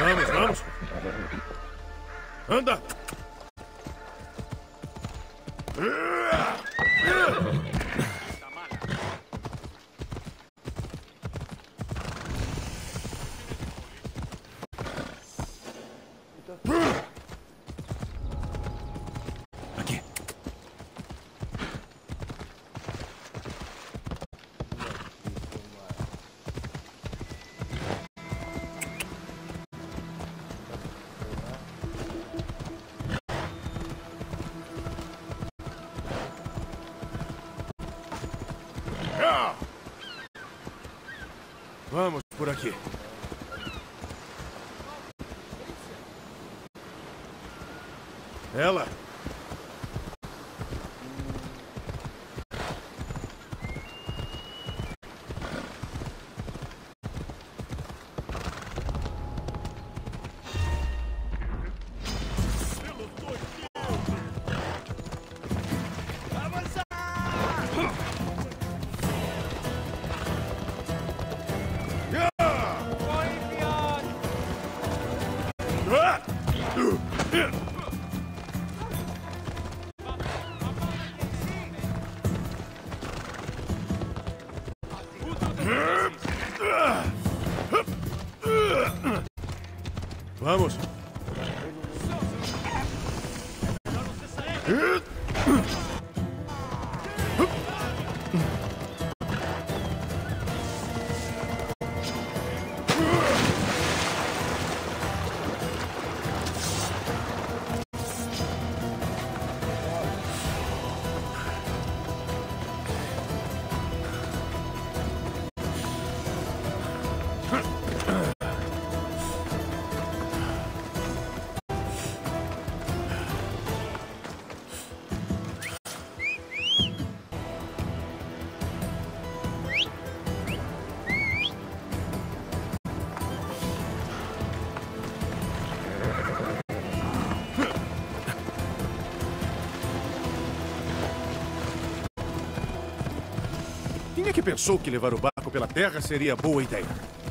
Vamos, vamos. Anda. Aqui. Vamos por aqui. Ela. Vamos. Quem é que pensou que levar o barco pela terra seria boa ideia?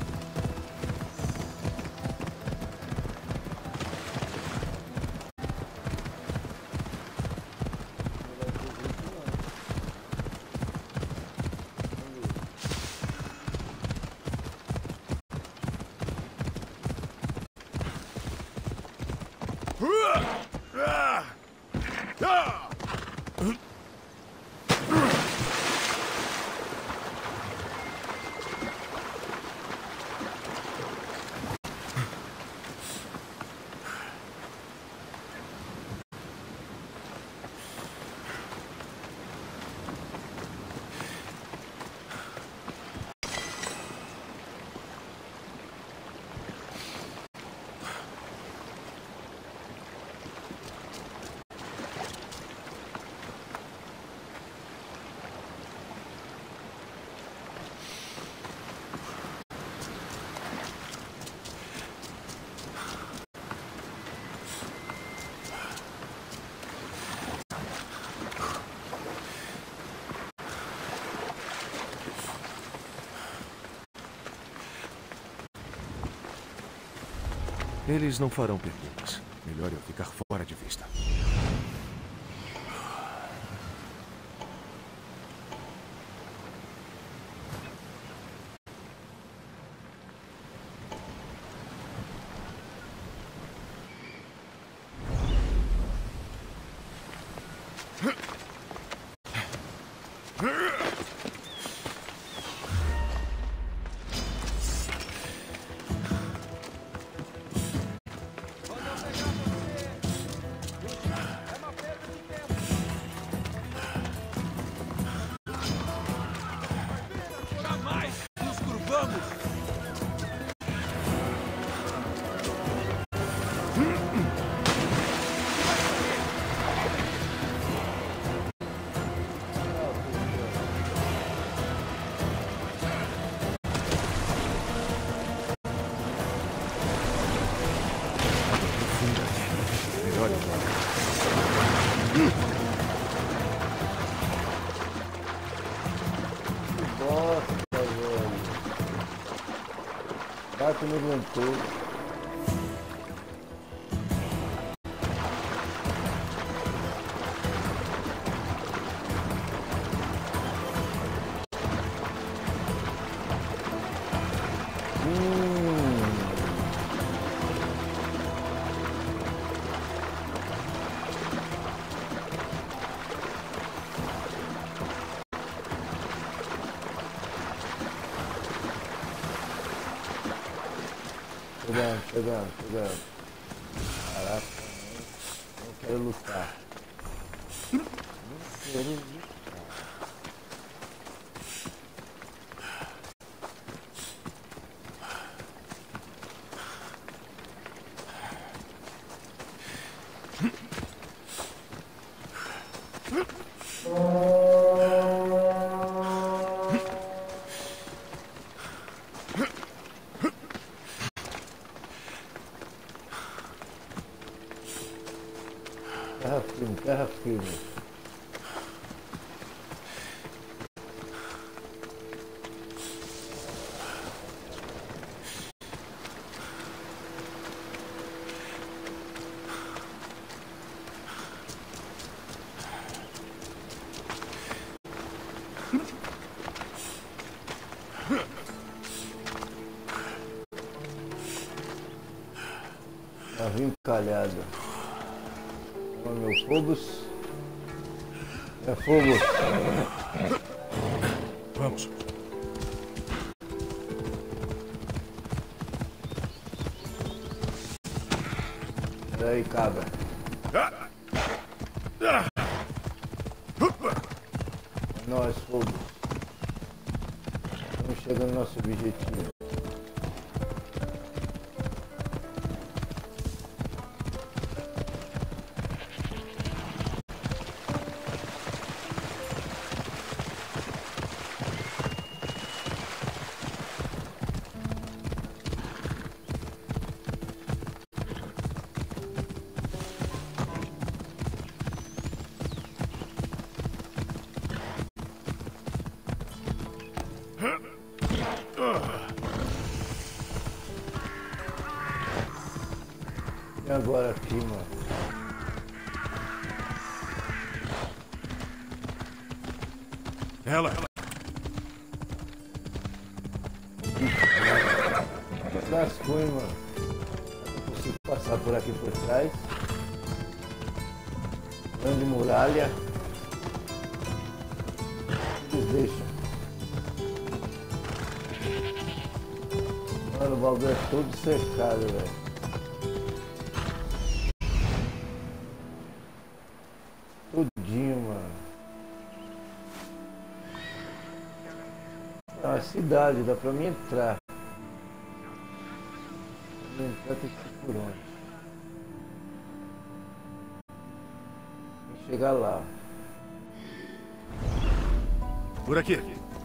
Eles não farão perguntas. Melhor eu ficar fora de vista. Bosta, velho. Bate no ventoso. Chegando. Caraca, não quero lutar. Terra firme. Navio encalhado. Olha meu Phobos. É Phobos. Vamos. Peraí, cabra. É nóis, Phobos. Estamos chegando no nosso objetivo. E agora aqui, mano? Ela. Lascou, hein, mano? Eu consigo passar por aqui por trás. Grande muralha. Eles deixam. Mano, o bagulho é todo cercado, velho. Tudinho, mano. Ah, cidade, dá pra mim entrar. Pra mim entrar tem que ser por onde? Tem que chegar lá. Por aqui.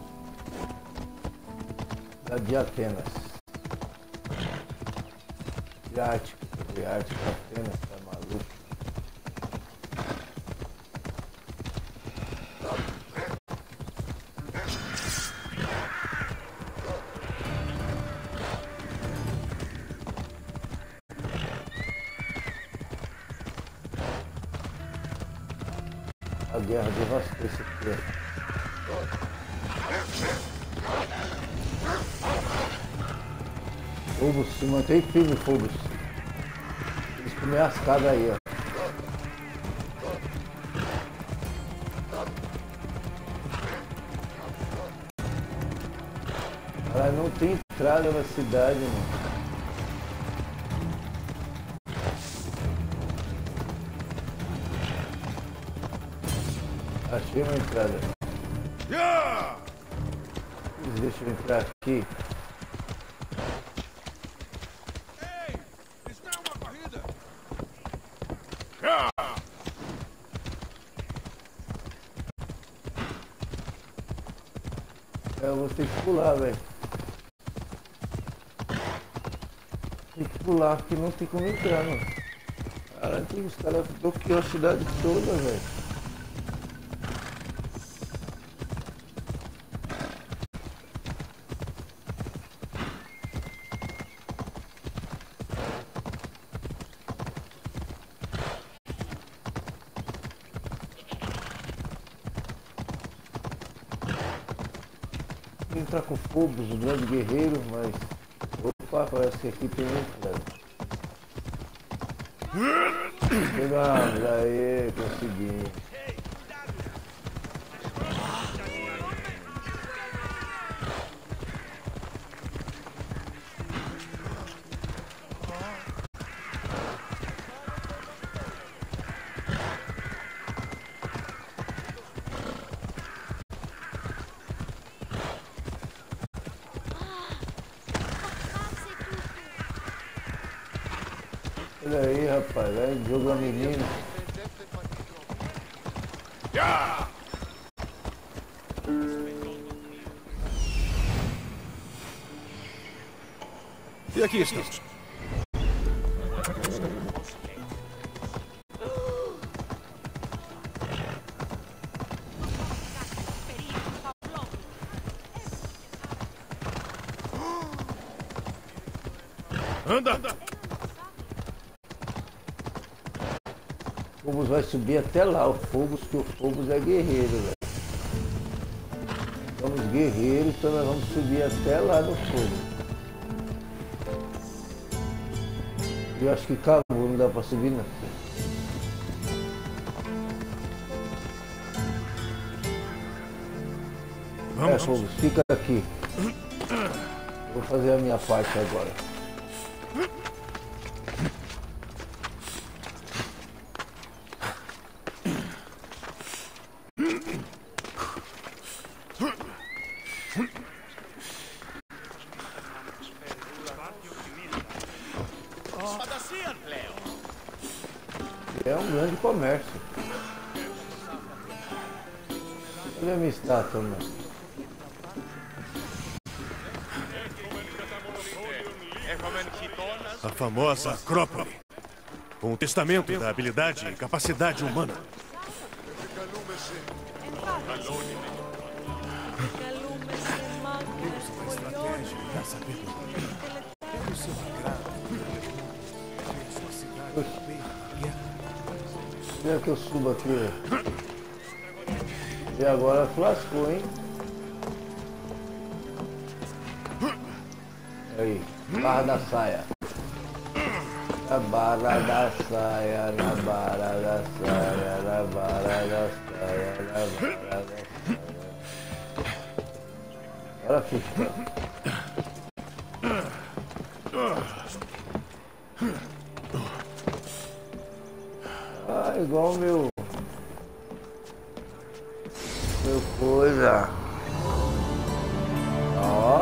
Cidade de Atenas. Ártico, Atenas, tá maluco? A guerra devastou esse tempo. Phobos, se mantém firme, Phobos. Eles comem as casas aí, ó. Cara, não tem entrada na cidade, mano. Achei uma entrada. Deixa eu entrar aqui. Eu vou ter que pular, velho. Tem que pular, porque não tem como entrar, mano. Caralho, os caras bloquearam a cidade toda, velho. Entrar com Phobos, o grande guerreiro, mas... Opa, parece que aqui tem entrada. Chegamos, aí, consegui. Olha aí, rapaz, vai jogar menino. E aqui estamos. Anda! O Phobos vai subir até lá, o Phobos, que o Phobos é guerreiro, velho. Somos guerreiros, então nós vamos subir até lá no Phobos. Eu acho que acabou, não dá pra subir não. Vamos. Phobos, fica aqui. Vou fazer a minha parte agora. É um grande comércio. Olha a minha estátua, mano. A famosa Acrópole. Com o testamento da habilidade e capacidade humana. Deixa que eu subo aqui. E agora flascou, hein? Aí, barra da saia. Na barra da saia, na barra da saia, na barra da saia, na barra da saia. Agora fica. Ah, igual meu coisa. Ó.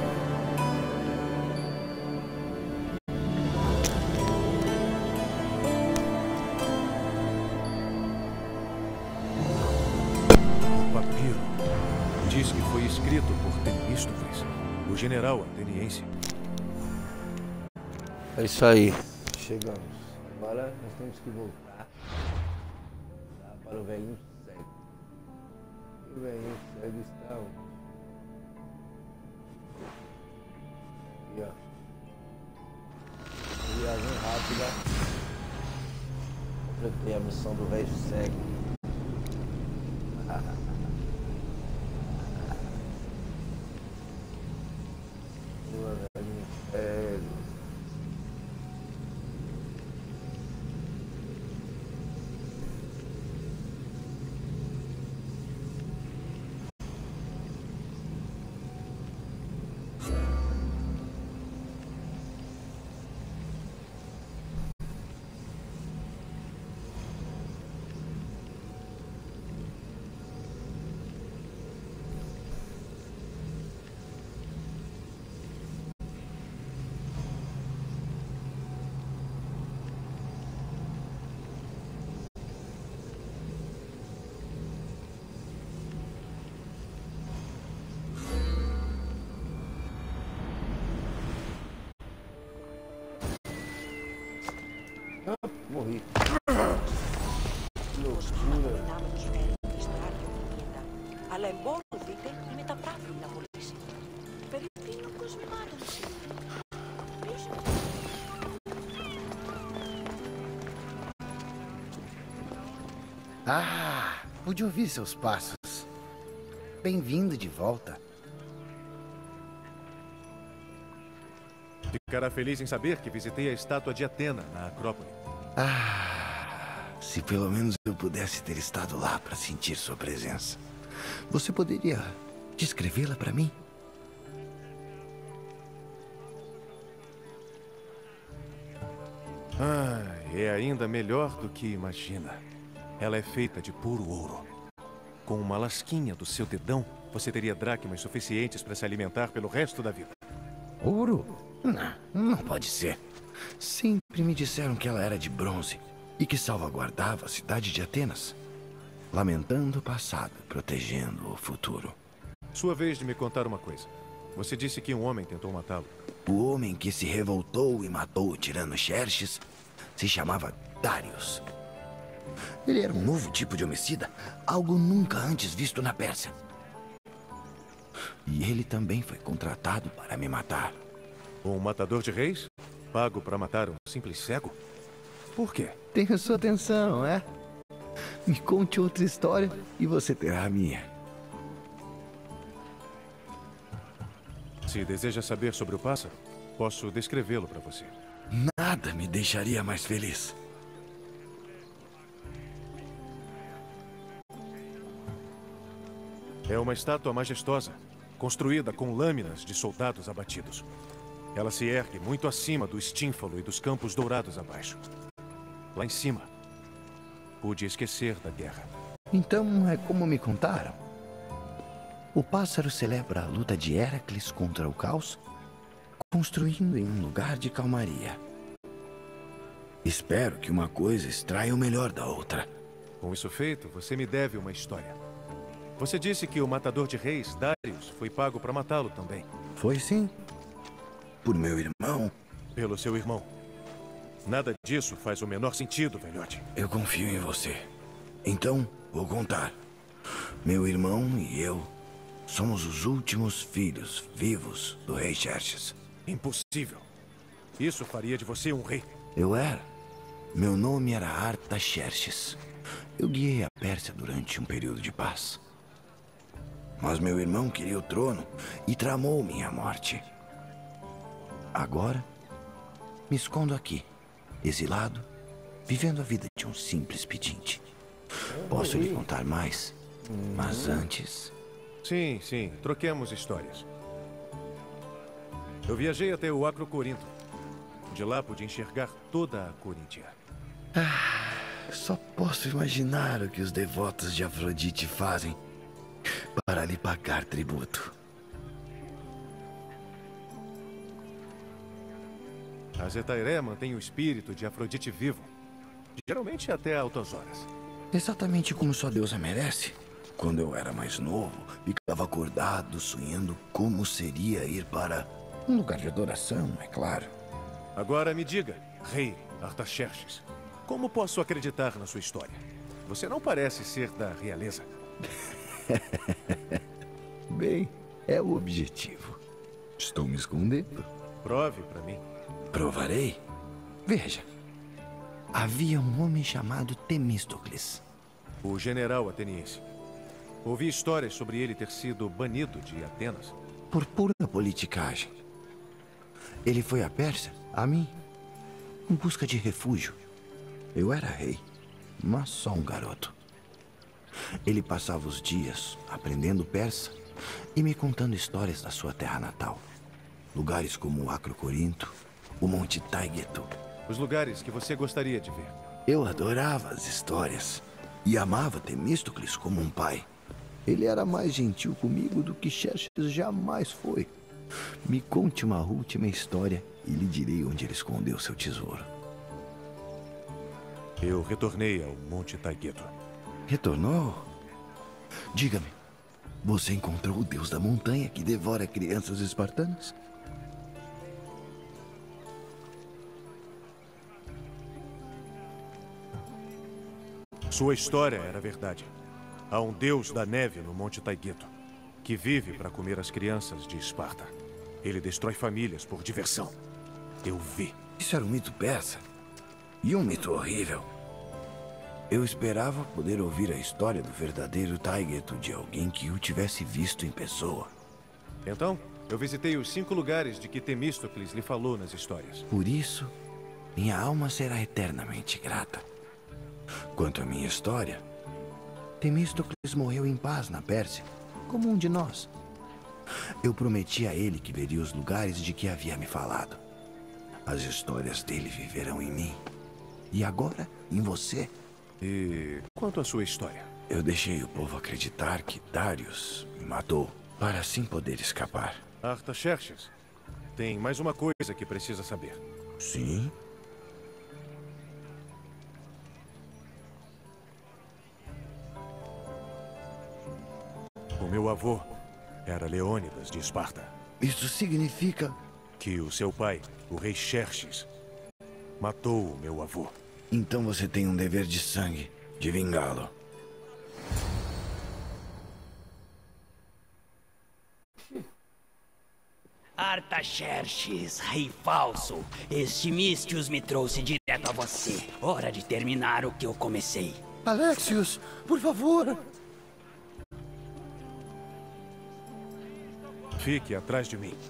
O papiro diz que foi escrito por Temístocles, o general ateniense. É isso aí. Chegamos. Agora nós temos que voltar lá para o velhinho cego. O velhinho cego está onde? Aqui, ó. Viagem rápida. Completei a missão do velho cego. Boa, velhinho cego. Morri. Loucura. Αλλά εμπόρουδείτε είναι τα πράφυλα πωλήσει. Περίπου είναι κοσμημάτων. Ah, pude ouvir seus passos. Bem-vindo de volta. Ficará feliz em saber que visitei a estátua de Atena na Acrópole. Ah, se pelo menos eu pudesse ter estado lá para sentir sua presença. Você poderia descrevê-la para mim? É ainda melhor do que imagina. Ela é feita de puro ouro. Com uma lasquinha do seu dedão, você teria dracmas suficientes para se alimentar pelo resto da vida. Ouro? Não, não pode ser. Sem Sempre me disseram que ela era de bronze e que salvaguardava a cidade de Atenas, lamentando o passado, protegendo o futuro. Sua vez de me contar uma coisa. Você disse que um homem tentou matá-lo. O homem que se revoltou e matou o tirano Xerxes se chamava Darius. Ele era um novo tipo de homicida, algo nunca antes visto na Pérsia. E ele também foi contratado para me matar. Um matador de reis? Pago para matar um simples cego? Por quê? Tenha sua atenção, é? Me conte outra história e você terá a minha. Se deseja saber sobre o pássaro, posso descrevê-lo para você. Nada me deixaria mais feliz. É uma estátua majestosa, construída com lâminas de soldados abatidos. Ela se ergue muito acima do estínfalo e dos campos dourados abaixo. Lá em cima, pude esquecer da guerra. Então é como me contaram. O pássaro celebra a luta de Héracles contra o caos, construindo em um lugar de calmaria. Espero que uma coisa extraia o melhor da outra. Com isso feito, você me deve uma história. Você disse que o matador de reis, Darius, foi pago para matá-lo também. Foi sim. Por meu irmão. Pelo seu irmão. Nada disso faz o menor sentido, velhote. Eu confio em você. Então, vou contar. Meu irmão e eu somos os últimos filhos vivos do rei Xerxes. Impossível. Isso faria de você um rei. Eu era. Meu nome era Artaxerxes. Eu guiei a Pérsia durante um período de paz. Mas meu irmão queria o trono e tramou minha morte. Agora, me escondo aqui, exilado, vivendo a vida de um simples pedinte. Posso lhe contar mais, mas antes... Sim, troquemos histórias. Eu viajei até o Acrocorinto. De lá pude enxergar toda a Coríntia. Só posso imaginar o que os devotos de Afrodite fazem para lhe pagar tributo. A Zetairé mantém o espírito de Afrodite vivo. Geralmente até altas horas. Exatamente como sua deusa merece. Quando eu era mais novo, ficava acordado, sonhando como seria ir para um lugar de adoração, é claro. Agora me diga, rei Artaxerxes, como posso acreditar na sua história? Você não parece ser da realeza. Bem, é o objetivo. Estou me escondendo. Prove para mim. Provarei. Veja, havia um homem chamado Temístocles. O general ateniense. Ouvi histórias sobre ele ter sido banido de Atenas. Por pura politicagem. Ele foi à Pérsia, a mim, em busca de refúgio. Eu era rei, mas só um garoto. Ele passava os dias aprendendo persa e me contando histórias da sua terra natal. Lugares como o Acrocorinto, o Monte Taygeto. Os lugares que você gostaria de ver. Eu adorava as histórias e amava Temístocles como um pai. Ele era mais gentil comigo do que Xerxes jamais foi. Me conte uma última história e lhe direi onde ele escondeu seu tesouro. Eu retornei ao Monte Taygeto. Retornou? Diga-me, você encontrou o deus da montanha que devora crianças espartanas? Sua história era verdade. Há um deus da neve no Monte Taygeto, que vive para comer as crianças de Esparta. Ele destrói famílias por diversão. Eu vi. Isso era um mito persa. E um mito horrível. Eu esperava poder ouvir a história do verdadeiro Taygeto de alguém que o tivesse visto em pessoa. Então, eu visitei os 5 lugares de que Temístocles lhe falou nas histórias. Por isso, minha alma será eternamente grata. Quanto à minha história, Temístocles morreu em paz na Pérsia, como um de nós. Eu prometi a ele que veria os lugares de que havia me falado. As histórias dele viverão em mim. E agora, em você. E quanto à sua história? Eu deixei o povo acreditar que Darius me matou, para assim poder escapar. Artaxerxes, tem mais uma coisa que precisa saber. Sim? meu avô era Leônidas de Esparta. Isso significa... Que o seu pai, o rei Xerxes, matou o meu avô. Então você tem um dever de sangue, de vingá-lo. Artaxerxes, rei falso, este Místios me trouxe direto a você. Hora de terminar o que eu comecei. Alexios, por favor. Fique atrás de mim.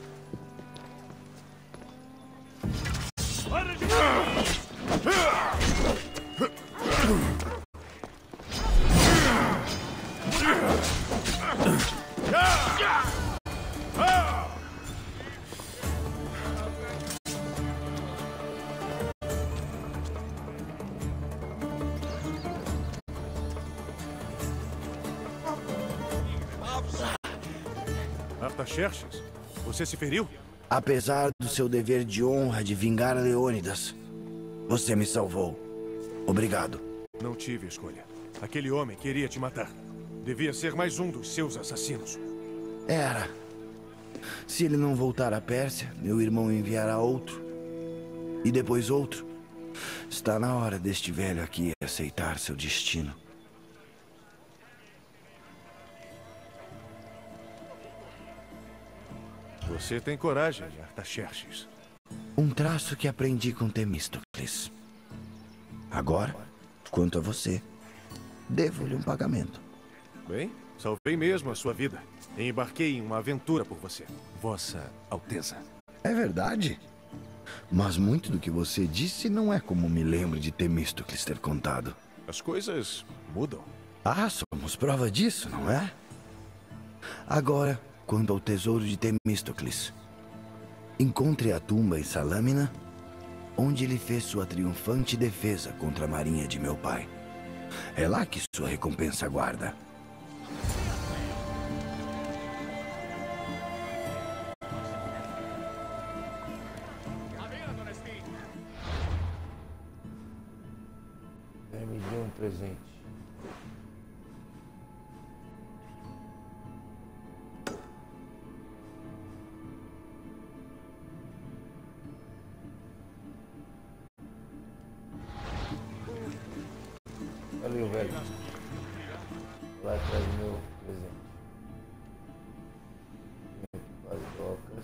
Artaxerxes, você se feriu? Apesar do seu dever de honra de vingar Leônidas, você me salvou. Obrigado. Não tive escolha. Aquele homem queria te matar. Devia ser mais um dos seus assassinos. Era. Se ele não voltar à Pérsia, meu irmão enviará outro. E depois outro. Está na hora deste velho aqui aceitar seu destino. Você tem coragem, Artaxerxes. Um traço que aprendi com Temístocles. Agora, quanto a você, devo-lhe um pagamento. Bem, salvei mesmo a sua vida. E embarquei em uma aventura por você, Vossa Alteza. É verdade? Mas muito do que você disse não é como me lembro de Temístocles ter contado. As coisas mudam. Ah, somos prova disso, não é? Agora, quanto ao tesouro de Temístocles. Encontre a tumba em Salâmina, onde ele fez sua triunfante defesa contra a marinha de meu pai. É lá que sua recompensa aguarda. Ele me deu um presente. Valeu, velho. Lá atrás do meu presente. As docas.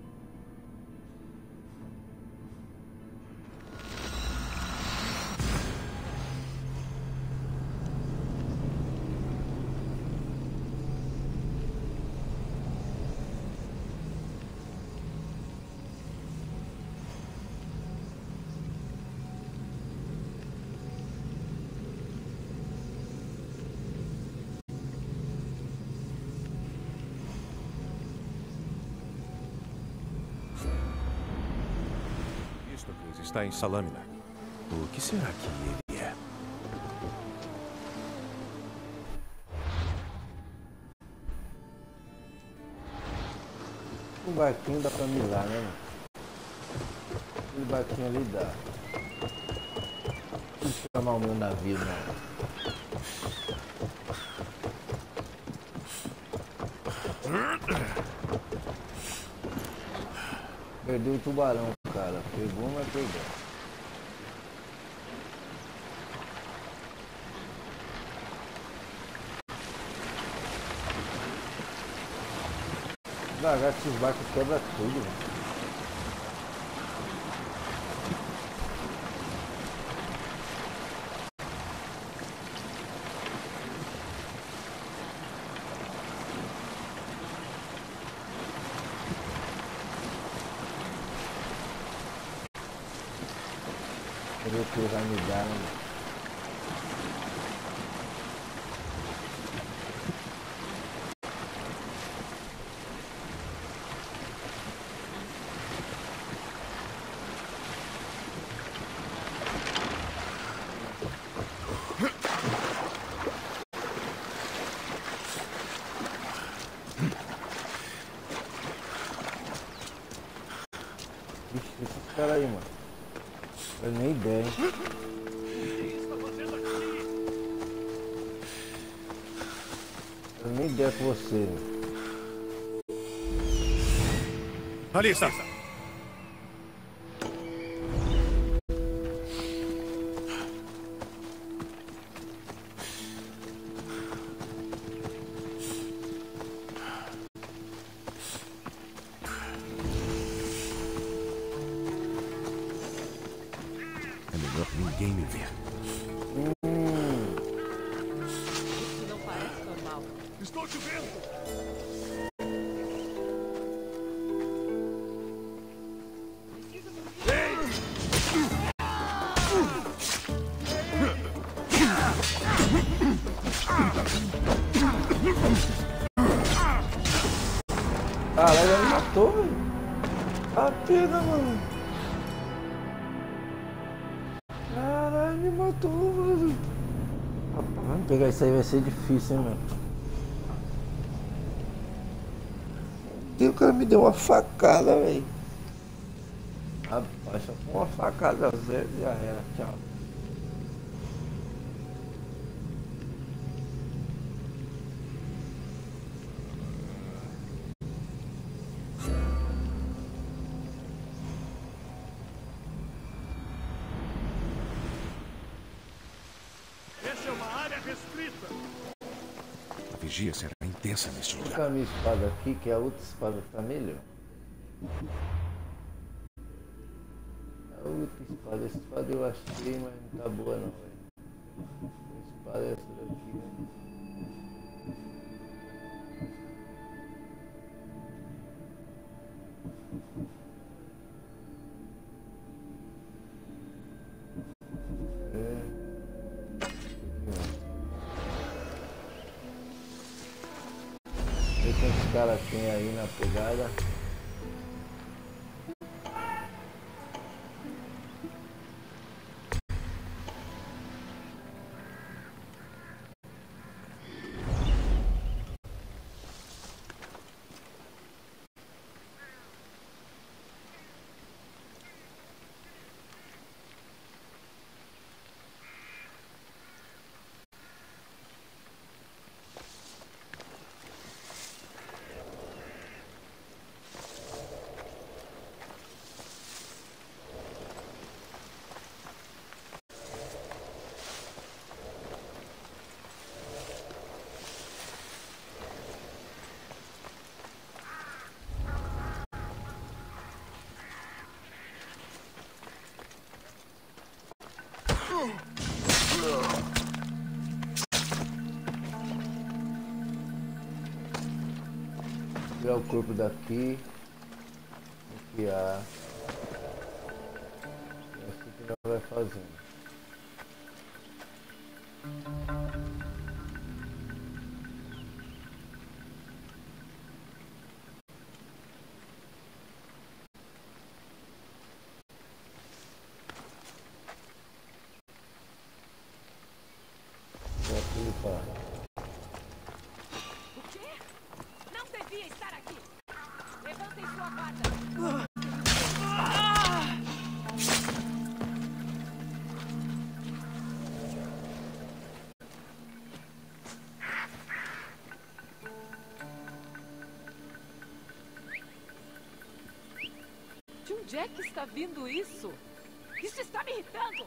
Temístocles está em Salâmina. O que será que ele é? Um barquinho dá pra mirar, né, mano? Aquele barquinho ali dá. Não vou chamar o meu navio, não. Perdeu o tubarão, cara. Pegou, mas perdeu. Devagar que esses barcos quebram tudo, mano. Vou ver o que ele vai me dar, né? Vixe, esses caras aí, mano. Eu nem ideia, hein? Eu nem ideia com você. Ali está. É melhor ninguém me ver. Isso não parece normal. Estou te vendo! Caralho, ele matou, velho. A pena, mano. Caralho, ele matou, mano. Rapaz, vamos pegar isso aí, vai ser difícil, hein, mano. O cara me deu uma facada, velho. Rapaz, só com uma facada zero já era. Tchau. Essa é uma área restrita. A vigia será intensa neste Vou lugar. colocar a minha espada aqui, que a outra espada tá melhor. A outra espada, essa espada eu achei, mas não tá boa não, velho. A espada é essa daqui, né? Ver quantos caras tem aí na pegada. Tirar o corpo daqui. Enfiar. É assim que nós vai fazendo. Já fui para. O quê? Não devia estar aqui. Levantem sua guarda. De onde é que está vindo isso? Isso está me irritando.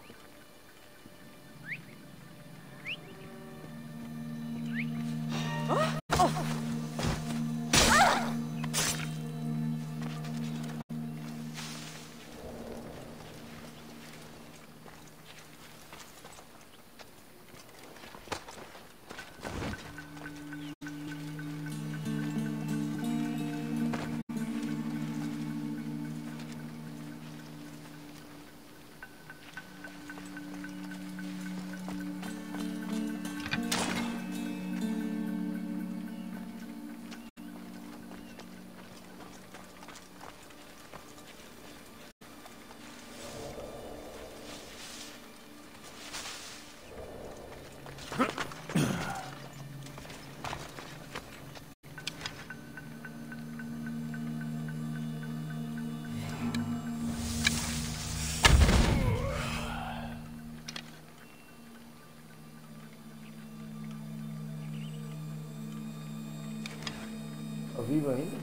vivo ainda?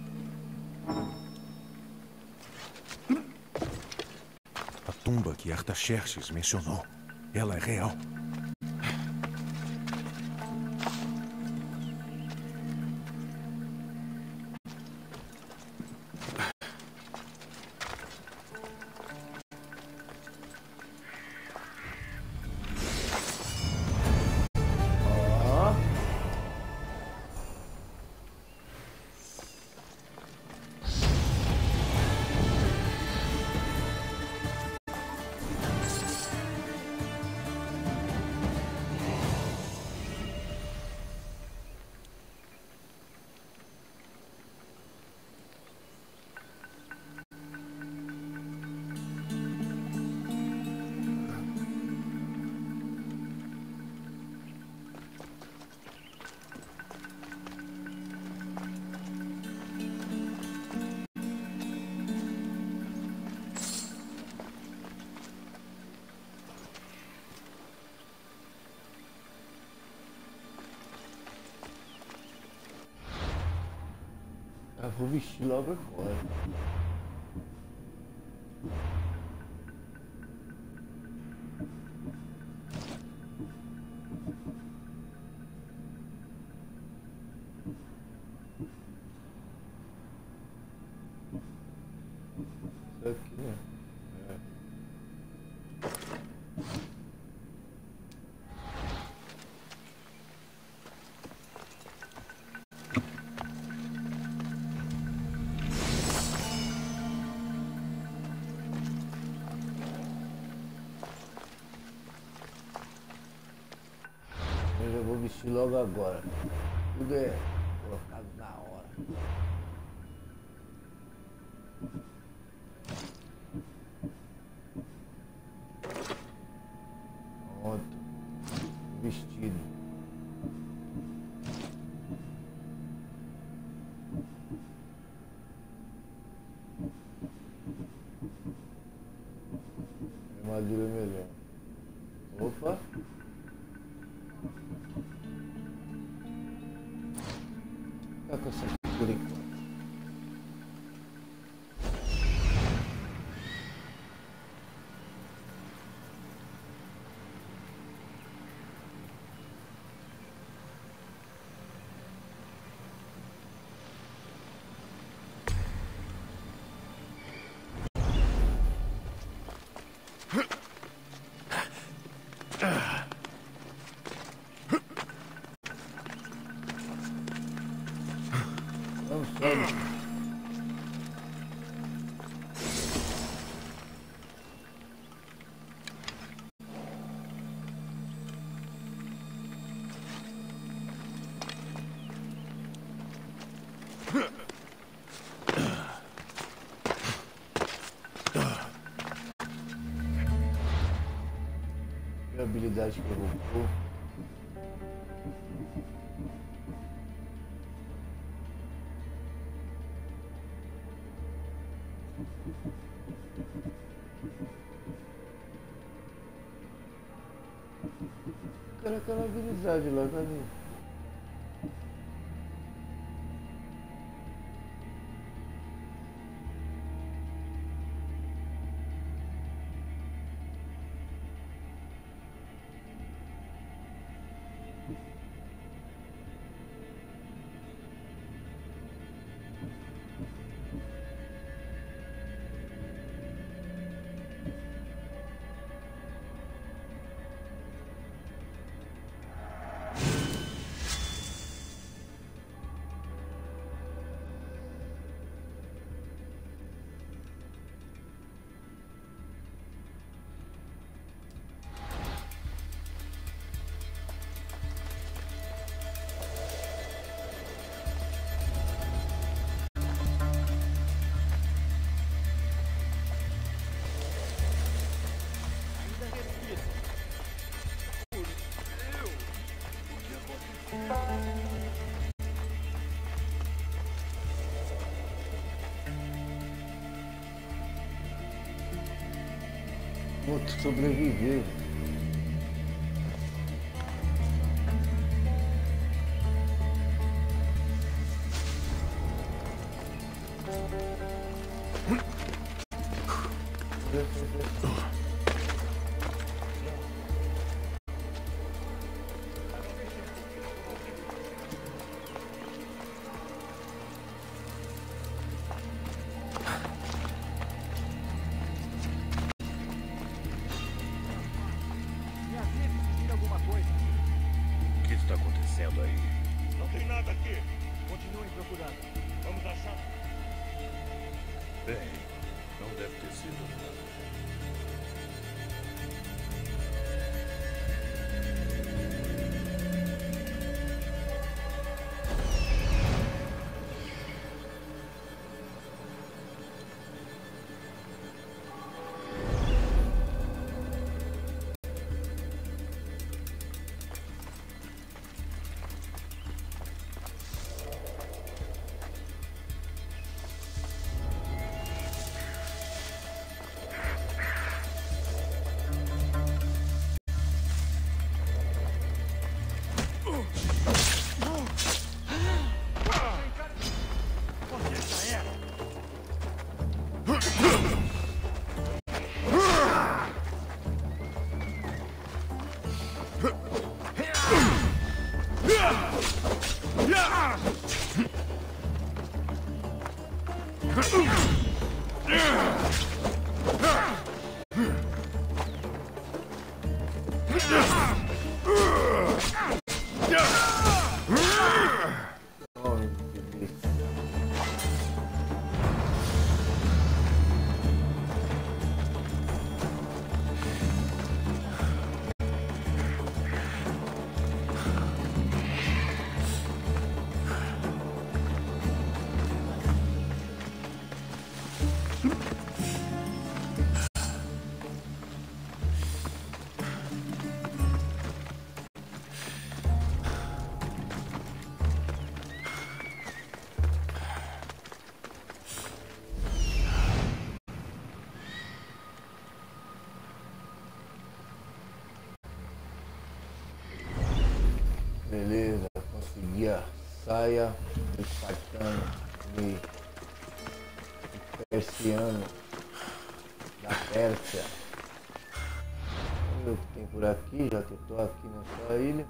A tumba que Artaxerxes mencionou. Ela é real. Eu vou vestir logo agora. Isso aqui, né? Eu já vou vestir logo agora. Tudo é colocado na hora. Pronto. Vestido. Armadura melhor. Opa. Tá com essa por enquanto. Não sobe. A habilidade que eu vou pôr. Cara, aquela habilidade lá, cadê? Outro sobreviver. O que está acontecendo aí? Não tem nada aqui. Continuem procurando. Vamos achar. Bem, não deve ter sido nada. Beleza, consegui a saia do espartano e persiano da Pérsia. Vamos ver o que tem por aqui, já que eu tô aqui nessa ilha.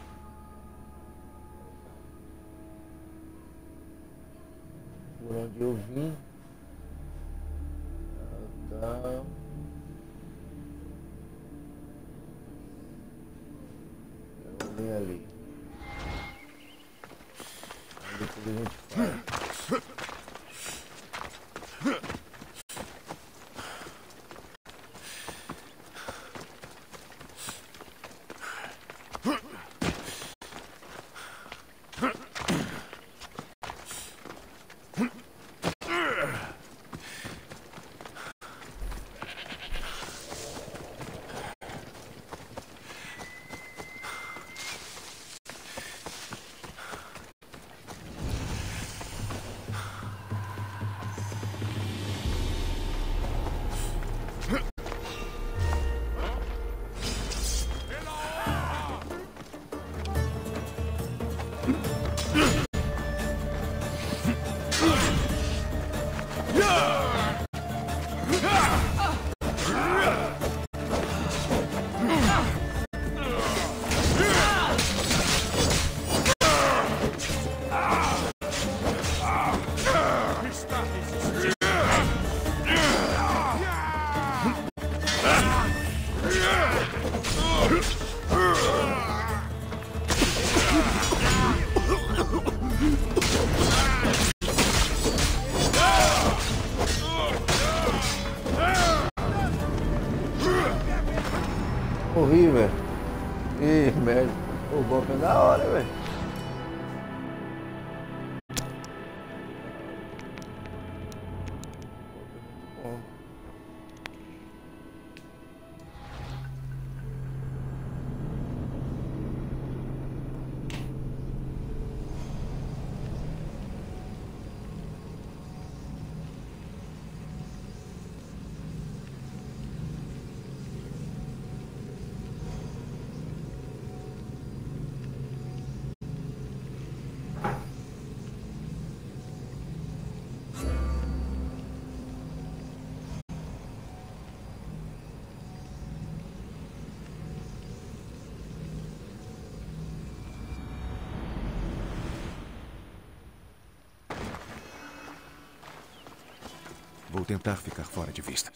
Por onde eu vim. Tá. Eu vim ali. Depois a gente faz. Morri, velho. Ih, merda. O golpe é da hora, velho. Vou tentar ficar fora de vista.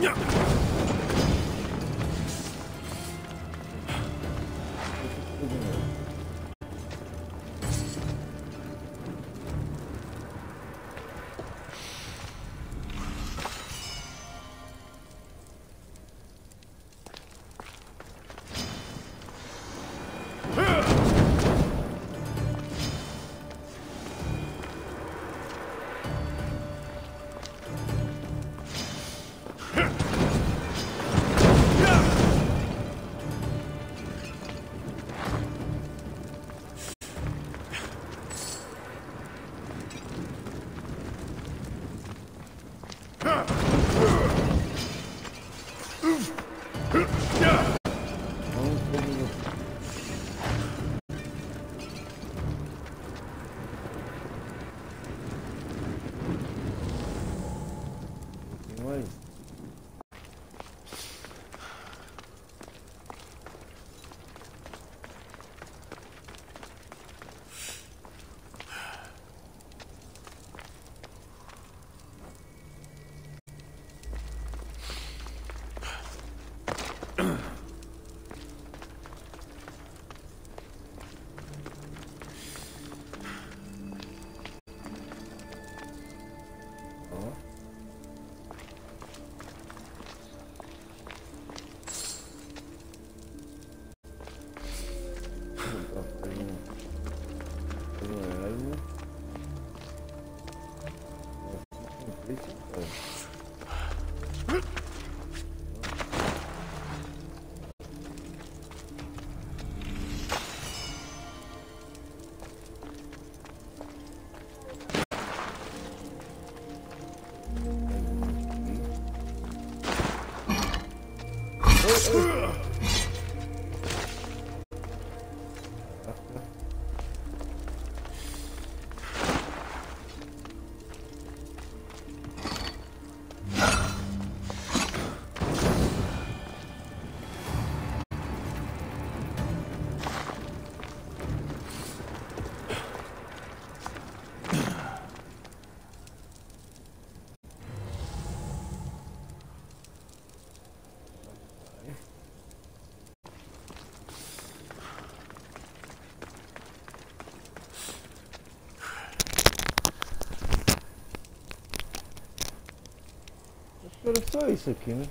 Era só isso aqui, né?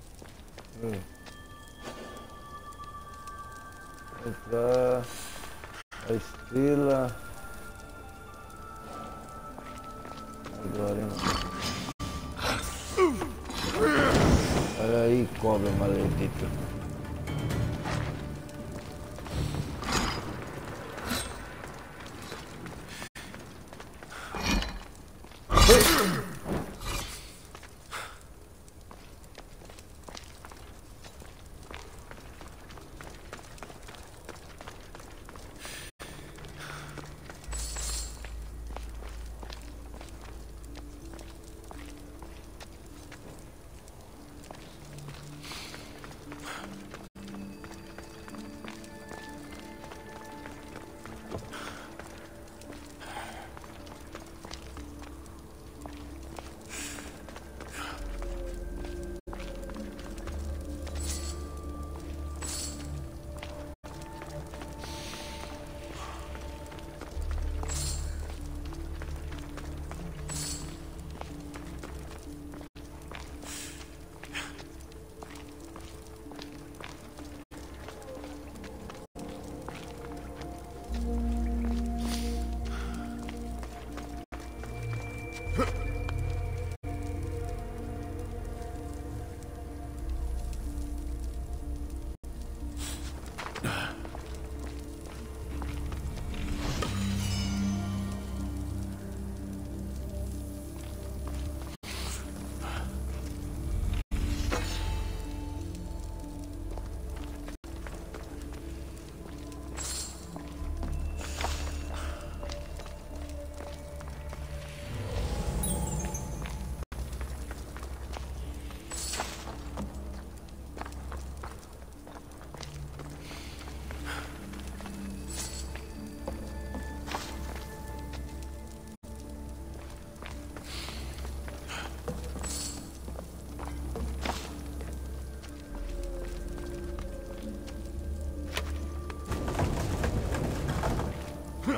Entrar a estrela. Agora, hein? Olha aí, cobra maledita.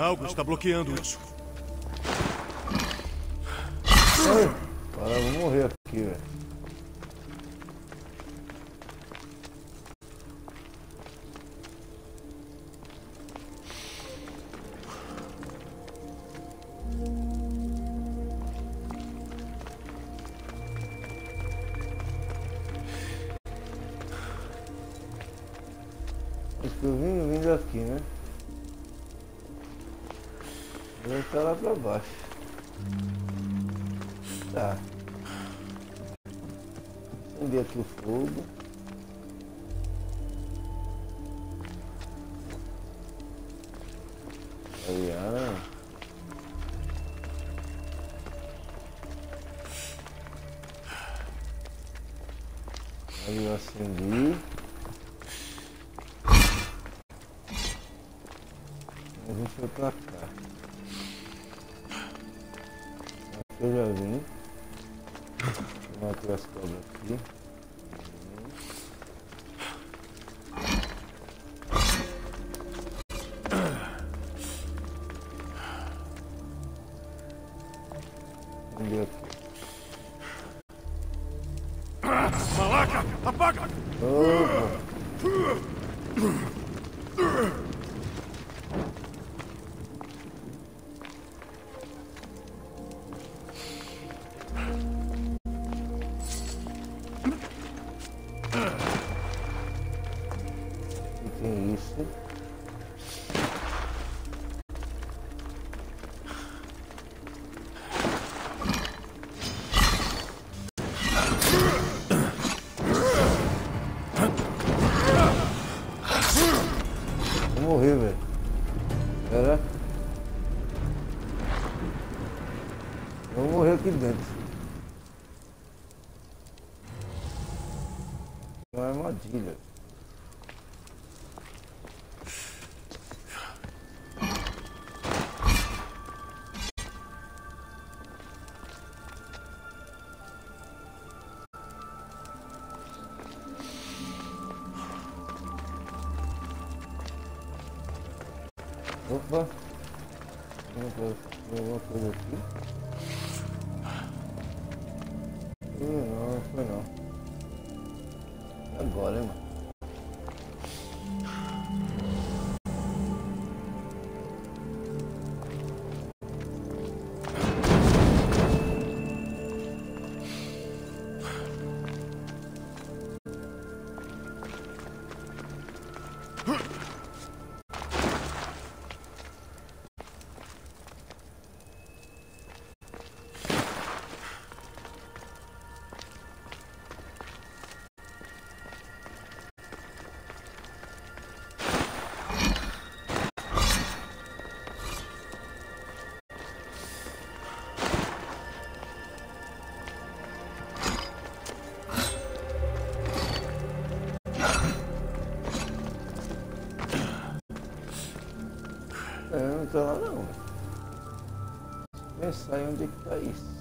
Algo está bloqueando isso. Agora eu vou morrer aqui, velho. Acho que eu vim daqui, né? Vou estar lá pra baixo. Tá. Acender aqui o fogo. Aí, aí eu acendi. A gente foi pra cá. Aqui eu já vim. Vou matar as cobras aqui. Acender aqui. Malaca! Apaga! Opa! Tem isso. Vou morrer, velho. Será? Vou morrer aqui dentro. Uma armadilha. Opa! Tem alguma coisa aqui? Não foi não. Agora, hein, mano? Não tá lá não. Pensar em onde é que tá isso.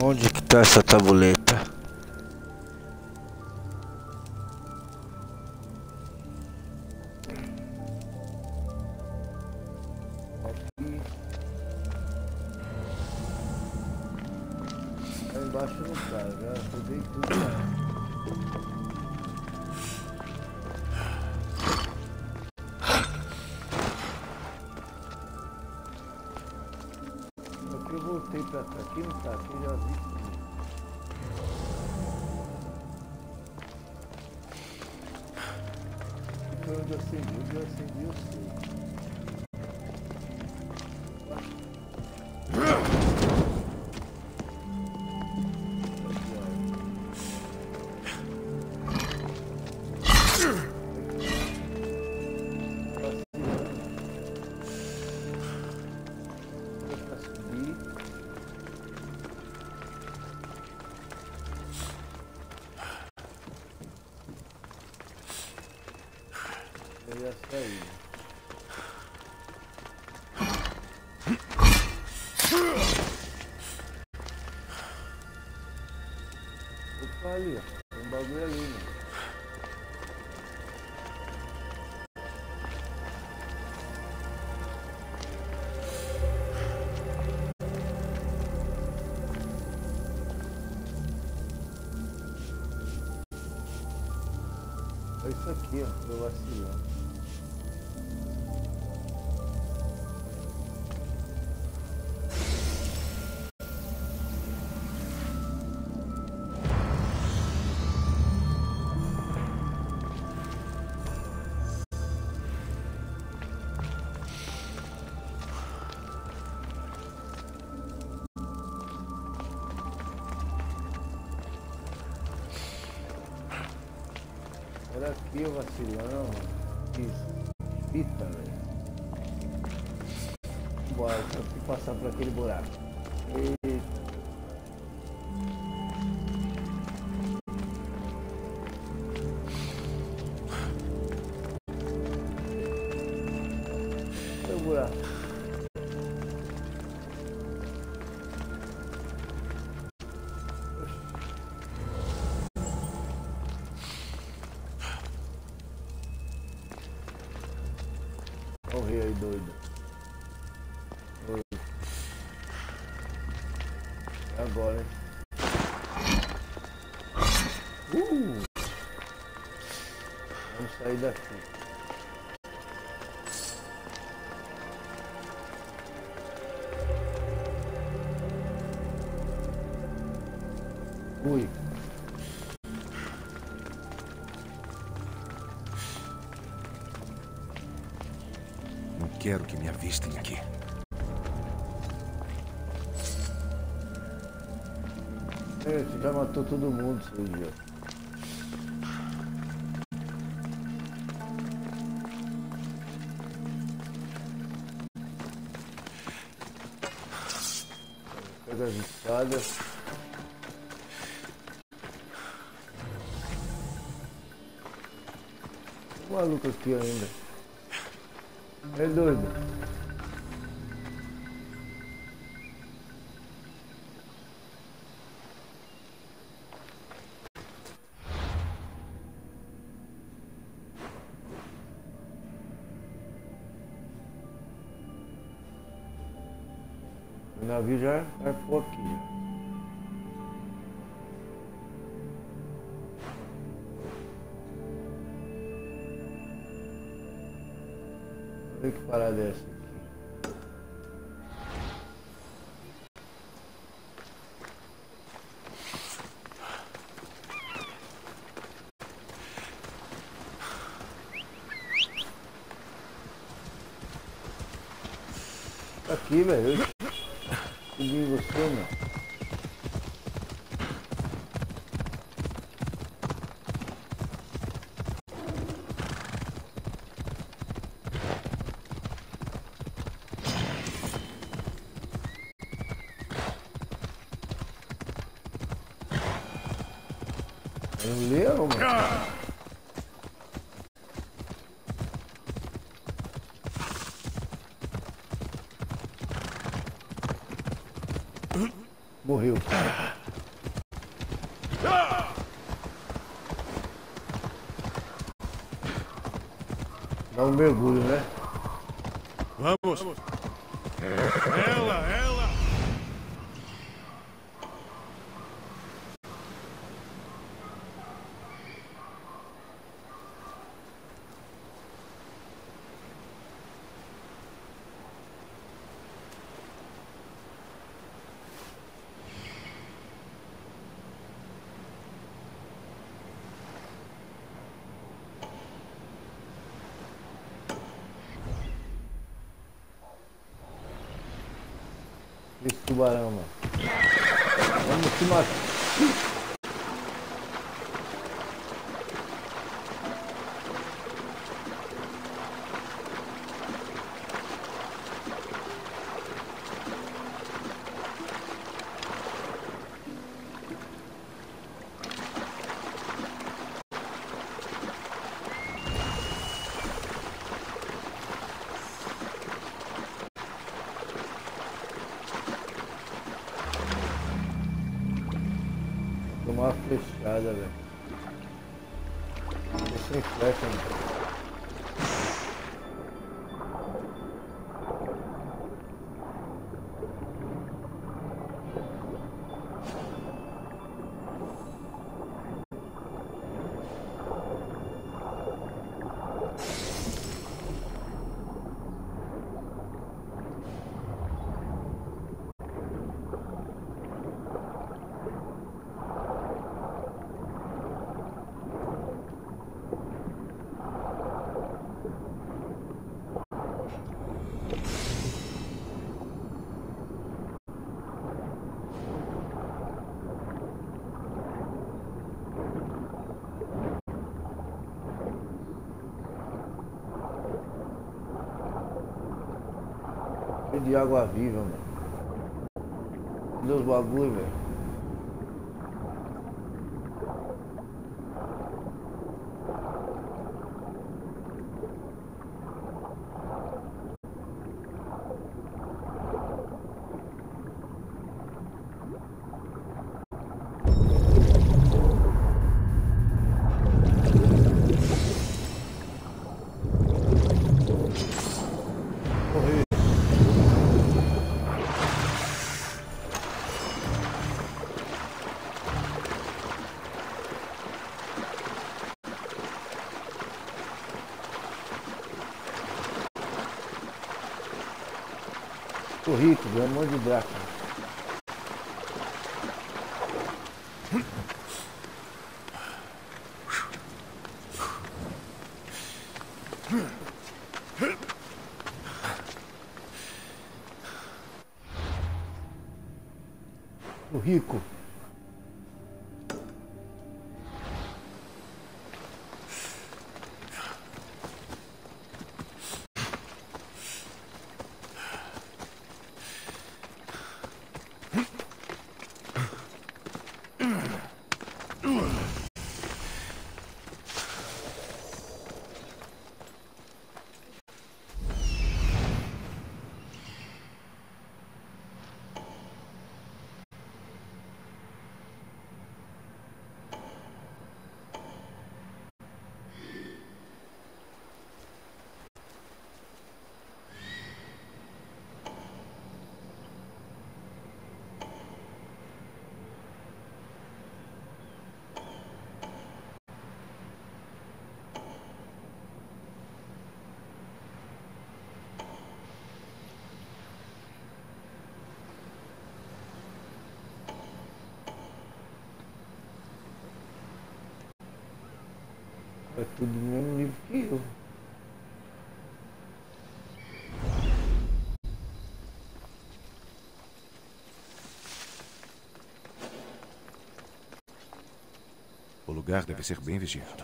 Onde que tá essa tabuleta? Aqui. Lá embaixo não tá, já rodei tudo lá. Aqui eu voltei pra cá, aqui não tá, aqui eu já vi tudo. Foi onde eu acendi, eu sei. Eu ia sair. Opa, ali, ó. Tem um bagulho ali, mano. É isso aqui, ó. Tô vacilando. Olha aqui o vacilão. Isso. Fita, velho. Bora, só que passar por aquele buraco. Eita. Olha o buraco. Olha o rei aí doido. Oi. É agora, hein? Vamos sair daqui. Ui. Não quero que me avistem aqui. Você já matou todo mundo, seu idiota. Pega as espadas. Tem um maluco aqui ainda. É doido. O navio já ficou aqui. Olha que parada é essa aqui. Tá aqui, velho. Segui você, mano. É um leão, mano. Morreu. Dá um mergulho, né? Vamos! Ela! Esse tubarão, mano. Vamos se matar. Tomar uma flechada, velho. Tô sem flecha, mano. Cheio de água viva, mano. Cadê os bagulho, velho? Tô rico, ganhei um monte de dracma. Tô rico. É tudo do mesmo nível que eu. O lugar deve ser bem vigiado.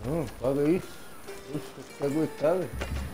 Paga isso. Isso, que aguentar, velho.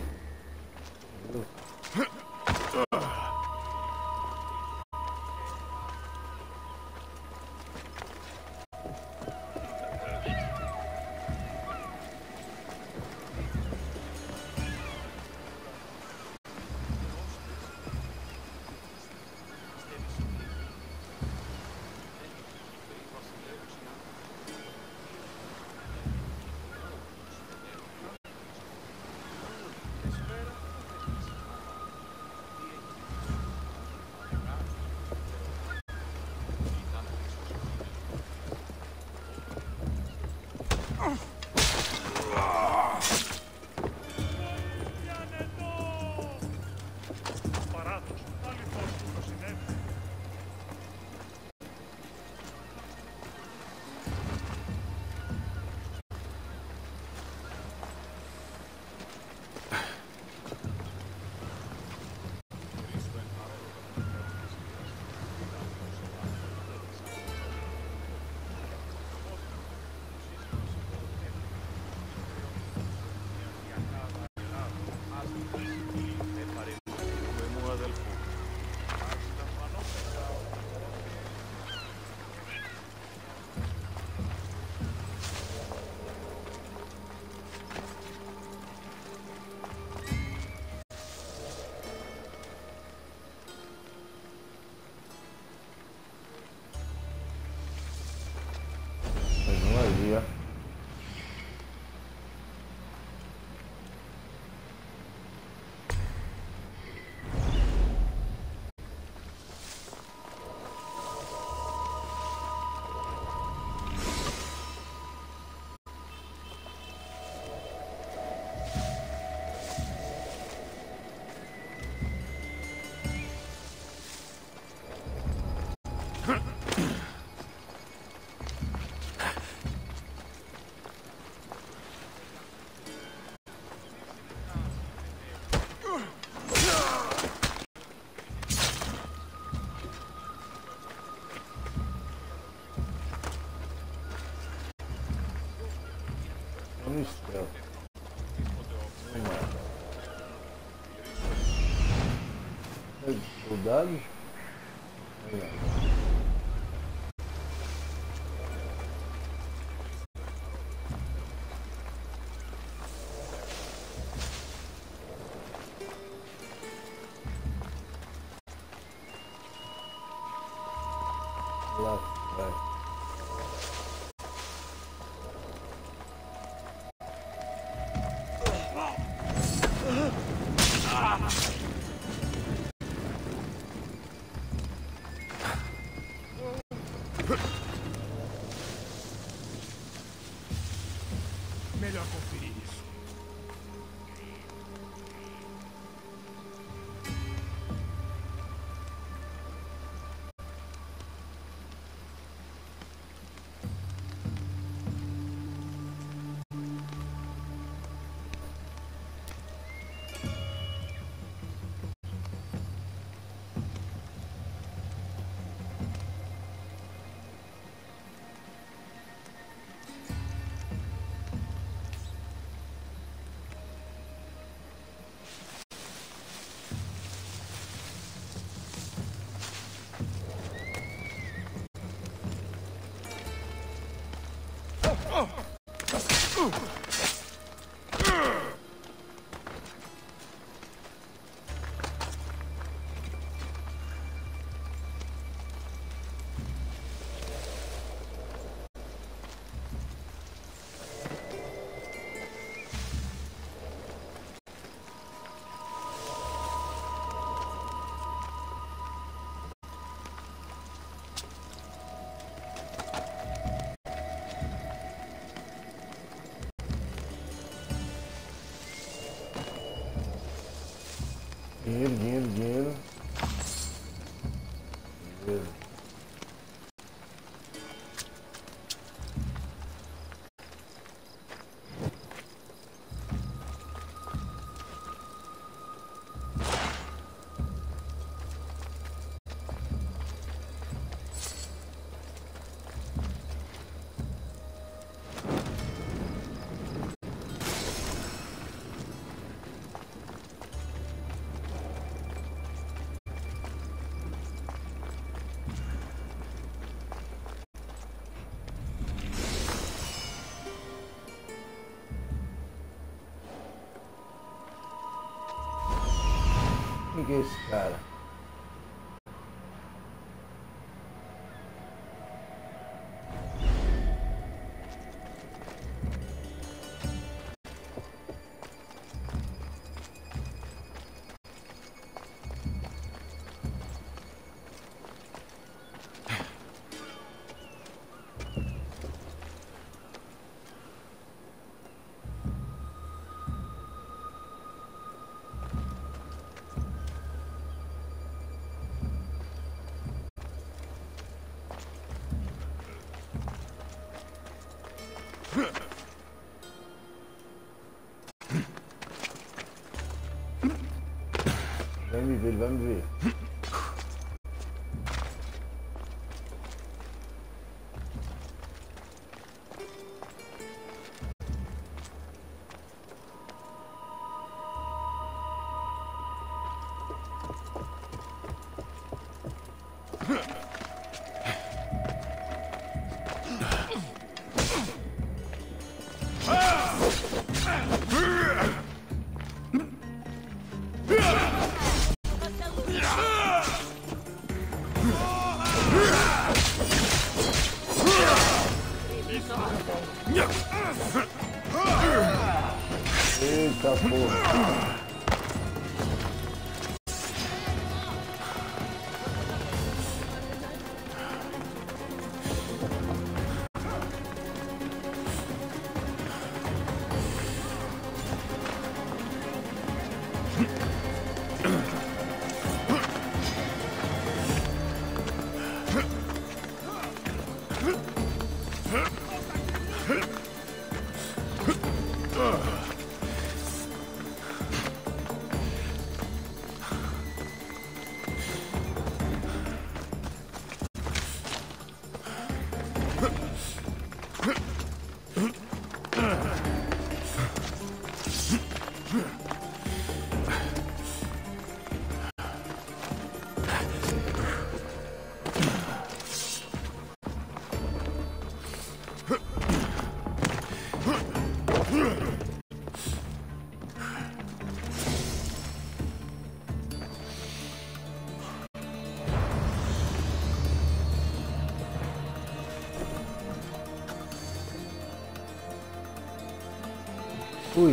Vazia. Mistério. Soldados? Lá vai. Melhor conferir isso. Dinheiro. Beleza. Quem que é esse cara? Vai me ver, ele vai me ver. Eita porra. Fui.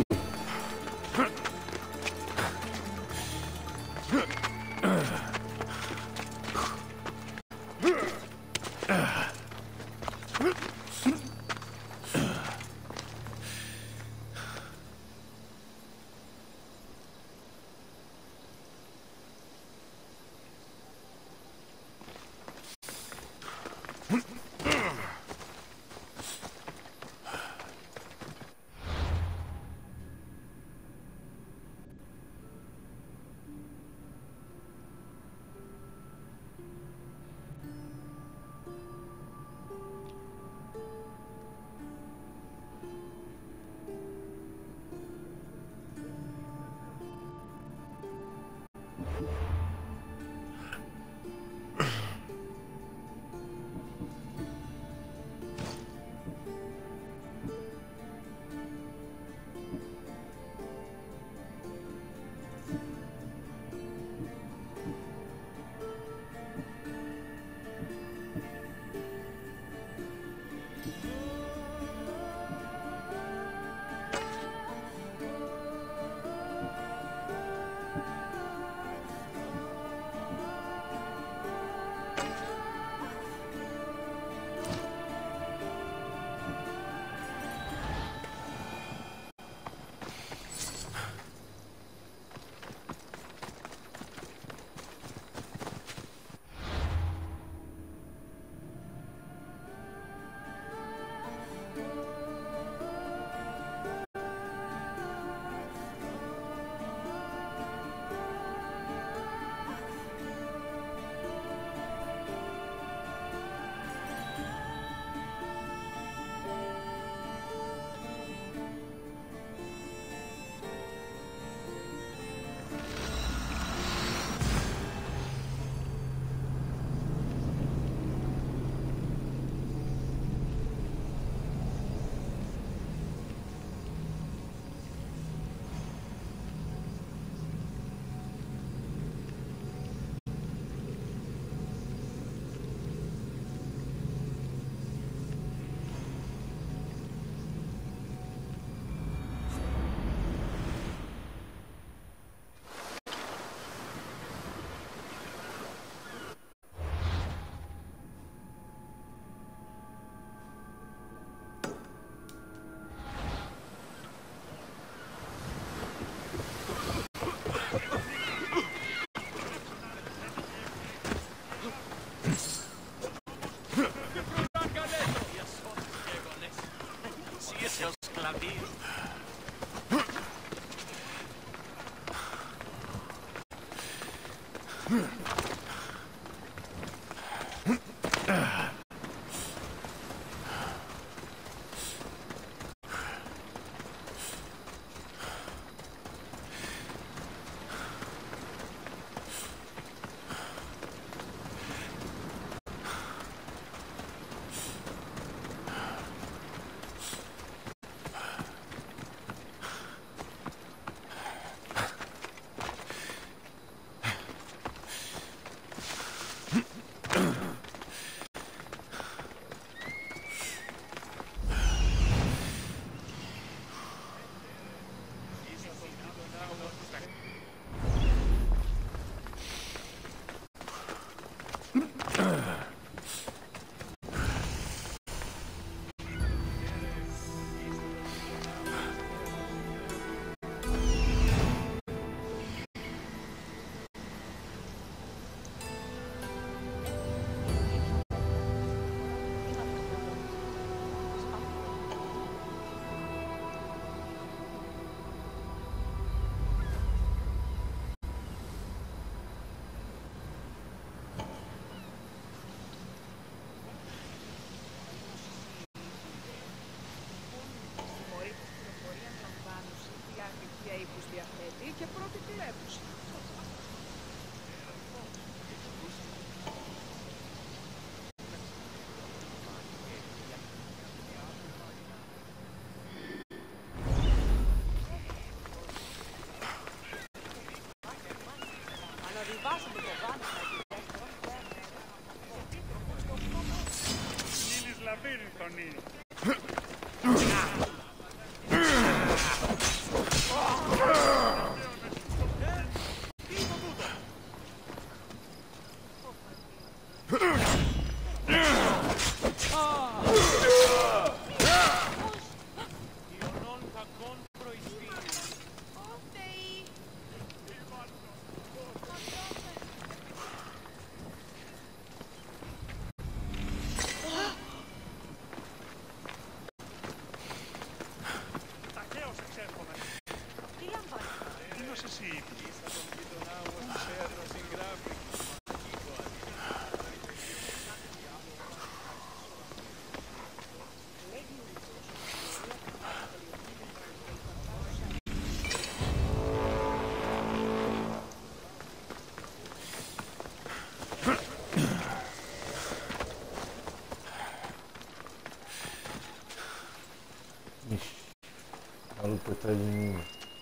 A luta atrás de mim.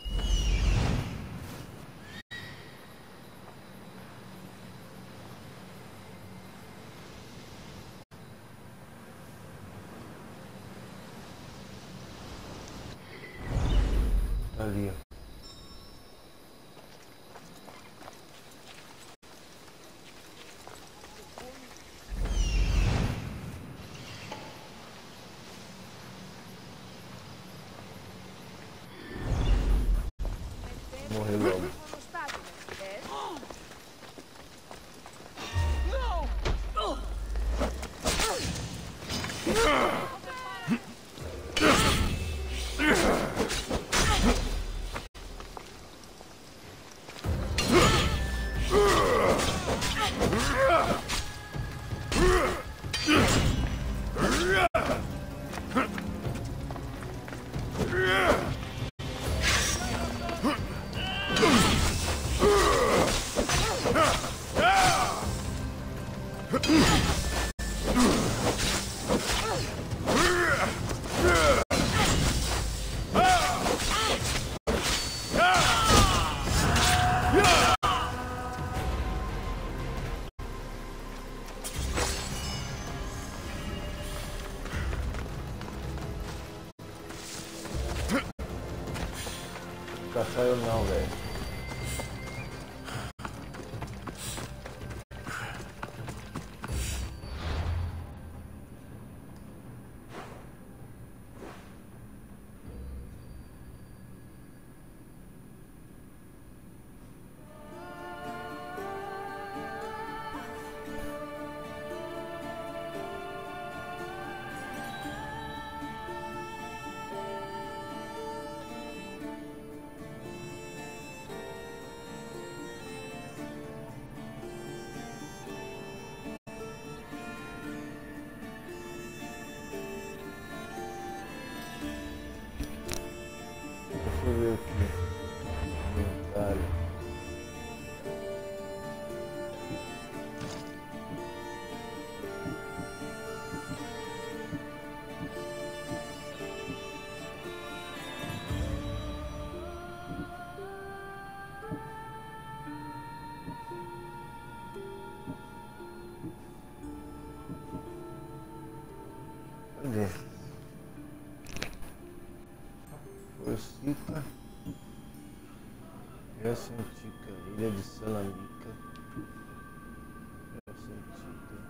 Tá ali, ó. Morrer logo. Nunca saiu não, velho. Deixa eu ver aqui. Inventário. Cadê? Forcica, Grécia Antiga, Ilha de Salamica, Grécia Antiga.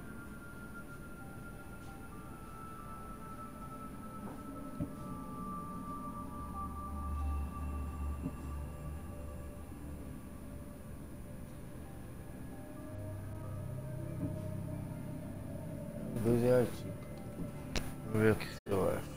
Dois é artigo. Vamos ver o que eu acho.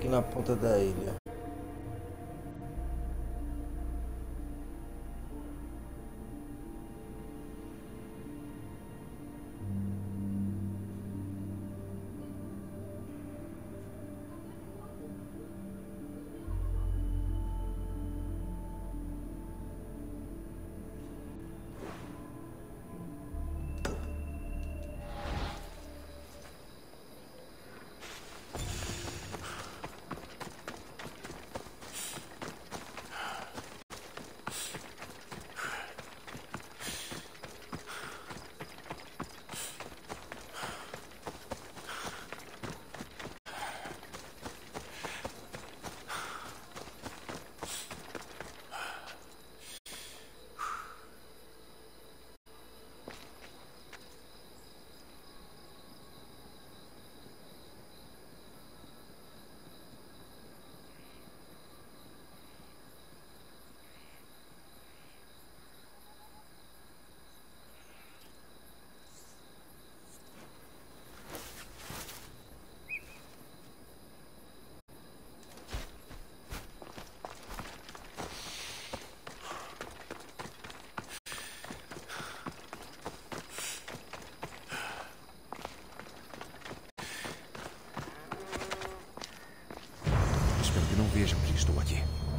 aqui na ponta da ilha. Espero que não vejam que estou aqui.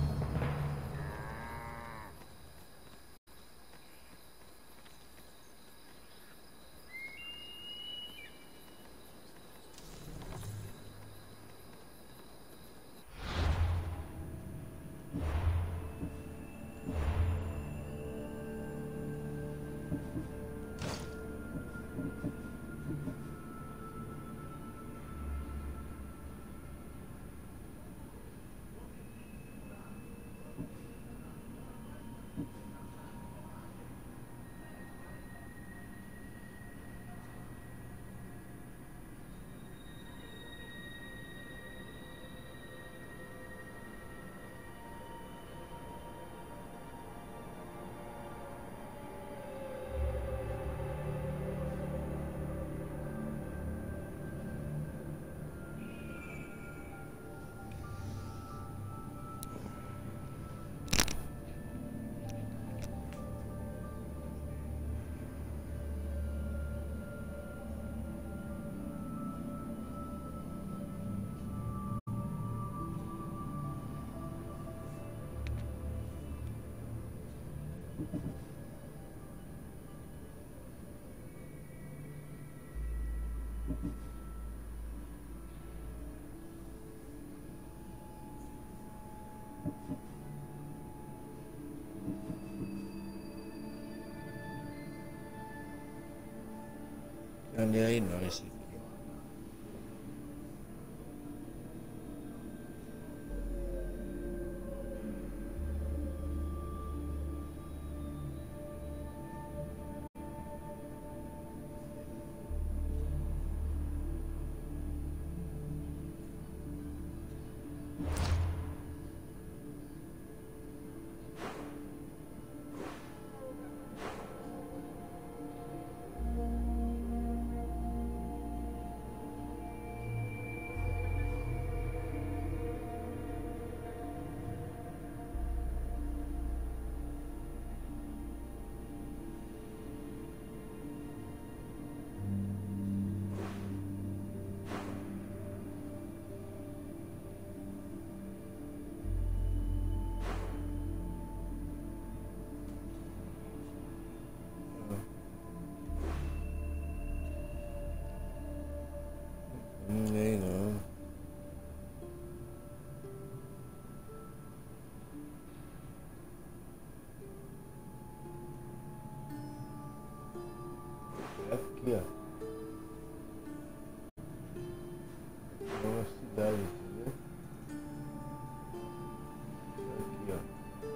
Olha aí, não, esse aqui. Nem não. É aqui, ó. É uma cidade, entendeu? Aqui, ó.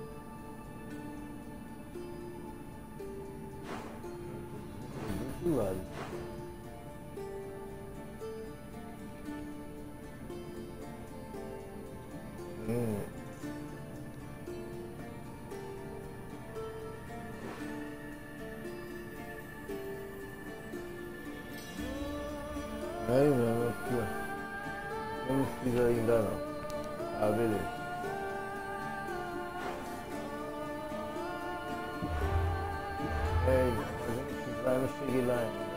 Do outro lado. Aí mesmo, aqui, ó. Eu não fiz ainda não. Ah, beleza. É, eu não cheguei lá ainda.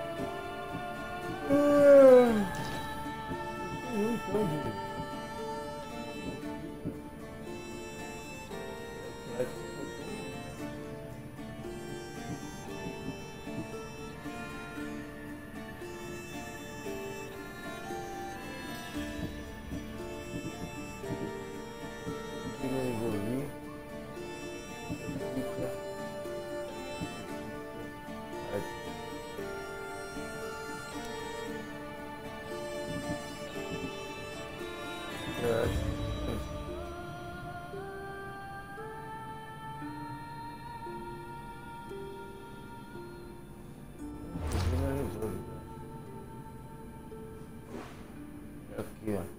Aqui, ó.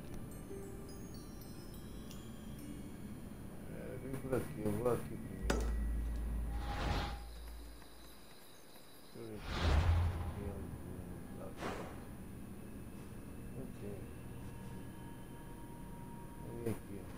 Vem por aqui, eu vou aqui primeiro. Deixa eu ver aqui. Vem aqui, ó.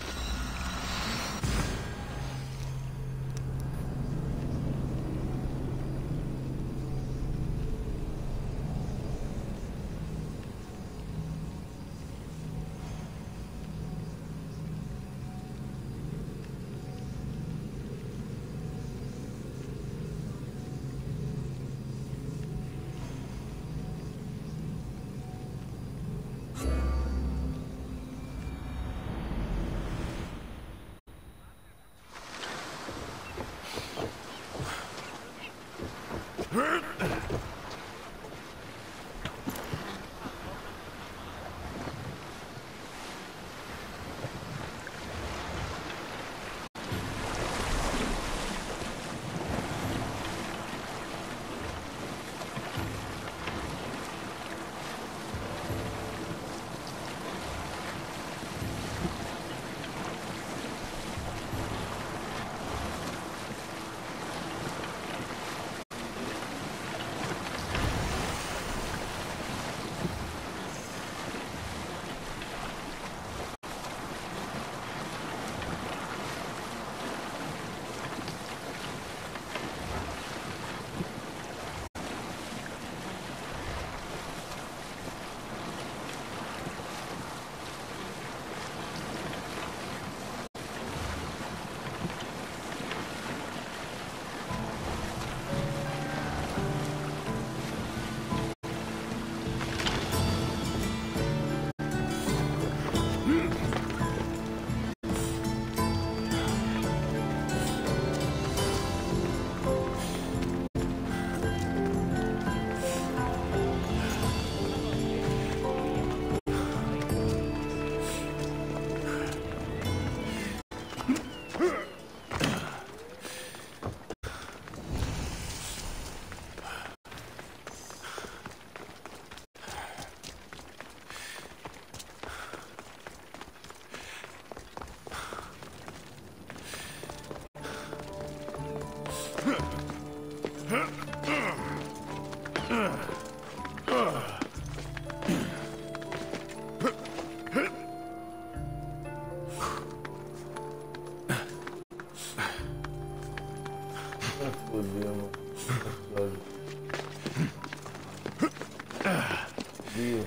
Fodeu, mano. Viu?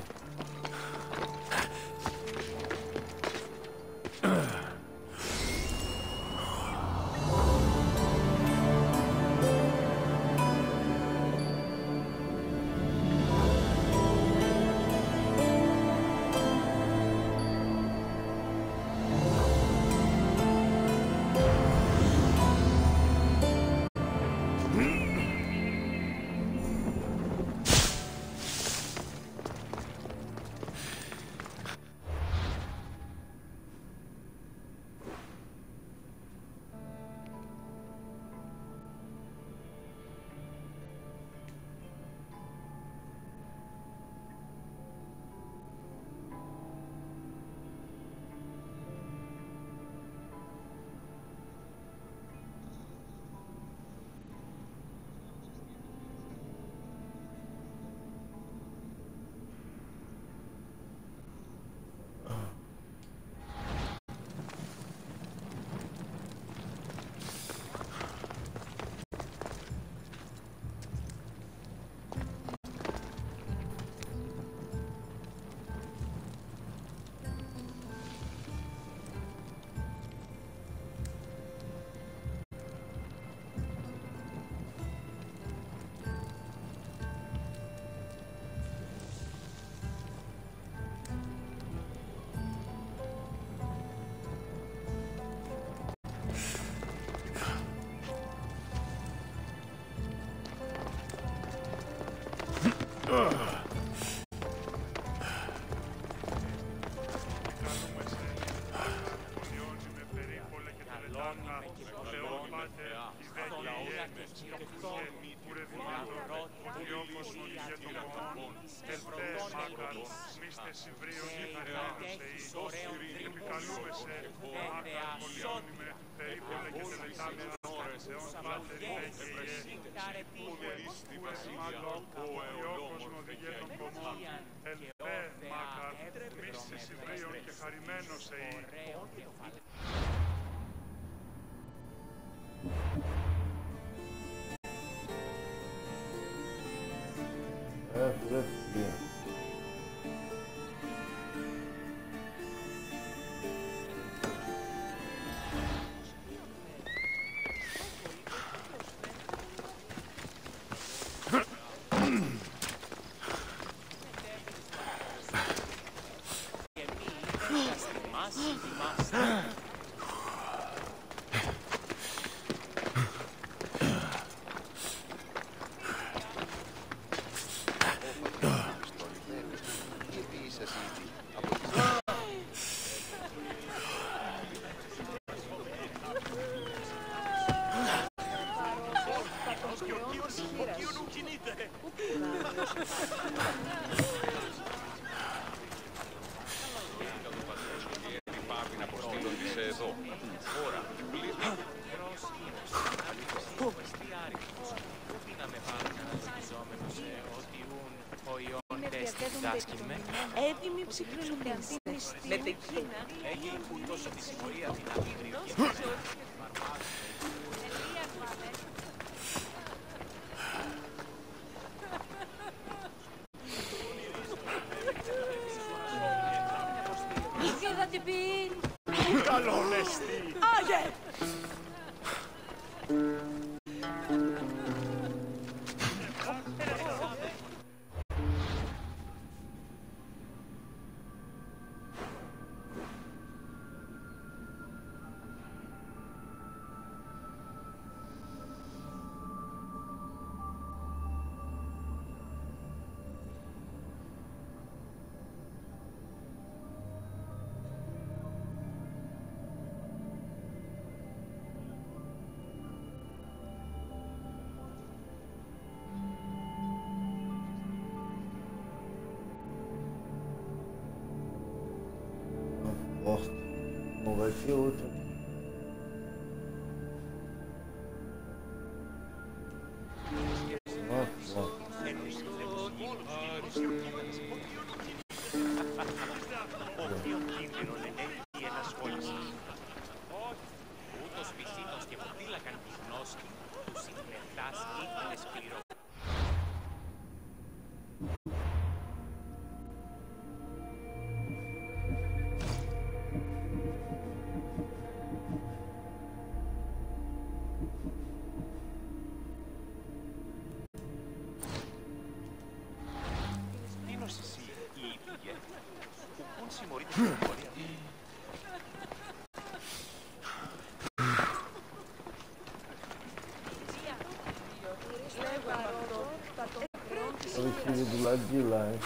Θεόν Πάτερ, κυβέρνησε και σκεφτόμη, κουρευημάτων, οτιόκος οδηγέτων μόνον, ελπές μάκαρ, μίστε συμβρίων και χαριάνος Θεή, επικαλούμεσαι, μάκαρ πολιώνυμε, περίπολε και τελετάμενος, Θεόν Πάτερ, υπέκαιε, κουρευημάτων, οτιόκος οδηγέτων κομμών, ελπές μάκαρ, μίστε συμβρίων και χαριμένος Θεή. Φρέσκια. Έτοιμοι ψυχρολουμινιστές. Με τεκίνα έχει τόσο τη συμμορία την αγρία. Είχε θα την πει. Καλό νεστή. Άγε! Bosta. Não vai ser outra. Nossa. Eu estive do lado de lá, hein?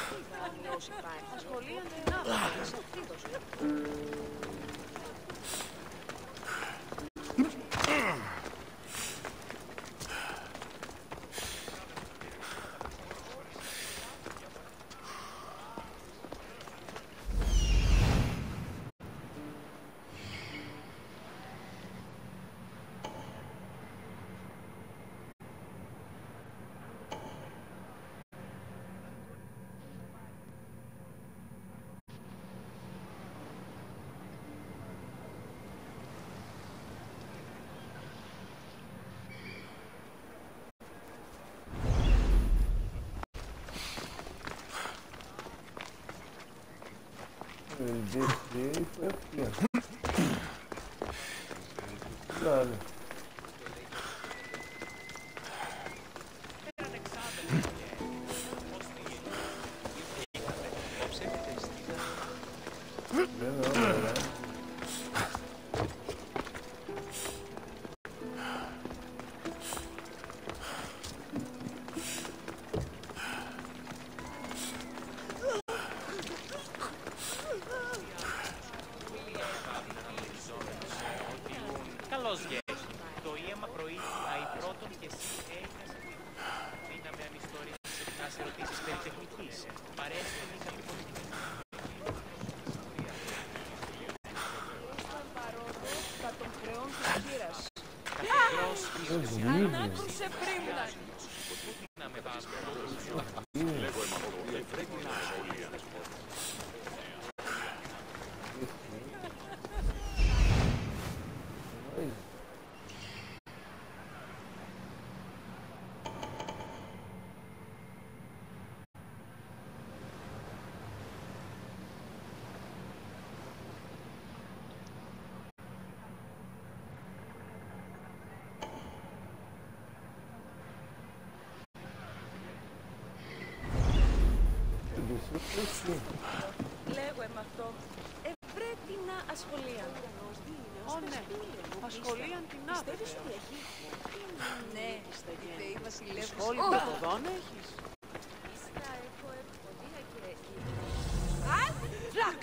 Ele desceu e foi aqui, ó. Nada. Καλώς γέχει. Εσύ έγινες δύναμη αν ιστορίες ξεχνάς ερωτήσεις περί τεχνικής. Παρέστην ή κάτι πολιτική. Θα τον χρεών της χείρας. Καθηγρός Ανάκουσε πρίμνα. να με βάζεις. Λέγω εμαχοβία, πρέπει να ασχολία. Λέγω εμ' αυτό. Ευρέτινα ασχολία. Ω ναι, ασχολίαν την άπευε. Ναι, η βασιλεύουσα. Σχόλιο ποδών έχεις. Φλάξ!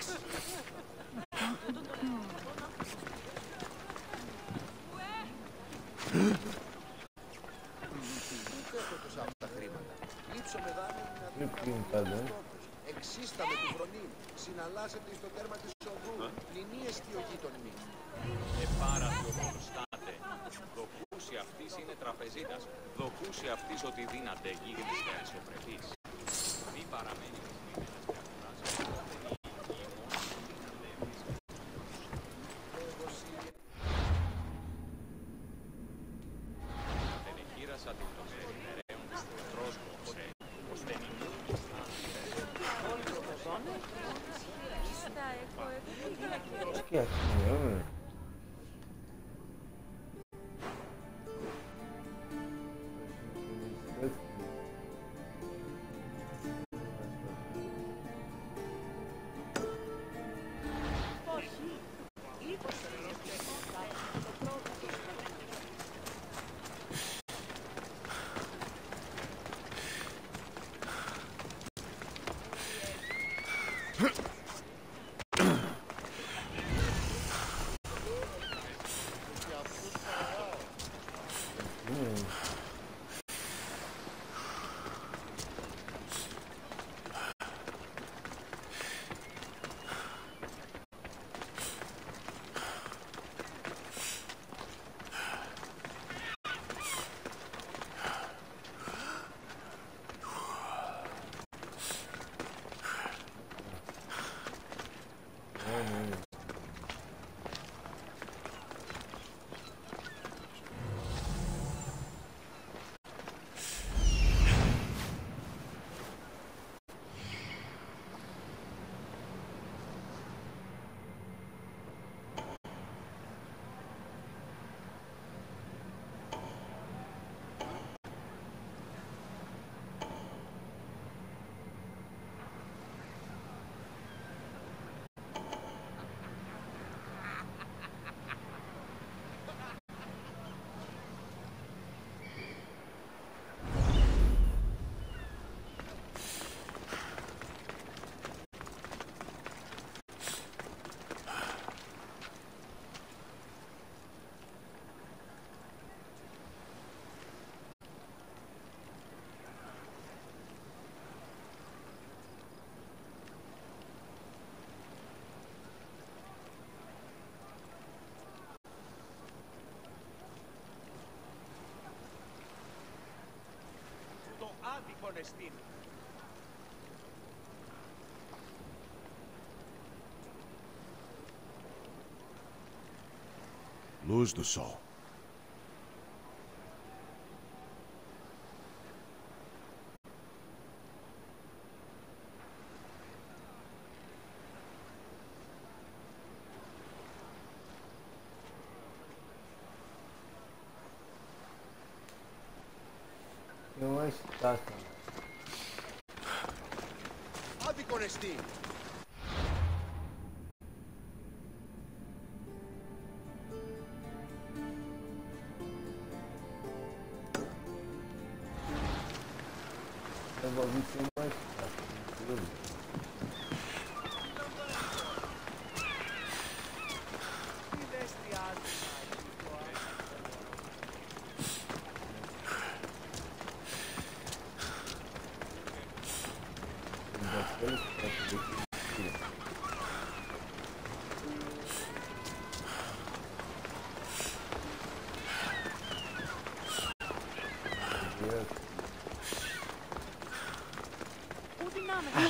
Τα χρήματα. Λείψω με δάνειο να εξίσταμε του βρονίμ. Συναλλάσσεται στο τέρμα της οδού. Νηνίες και ο γείτονι μη. Επάρατο προστάτε. Δοκούσι αυτής είναι τραπεζίτας. Δοκούσι αυτής ότι δύναται γίγνης και αρισιοπρεπής. Μη παραμένει με σλίμενας και ακουράζει. Τελεχείρασα την των ερημεραίων της τρος μόξε. Ως δεν είναι. Que assim, άδικον εστίν. Luz do sol. Não é estátua. Άδικον εστίν. Eu vou vir sem mais estátua. O dinâmetro.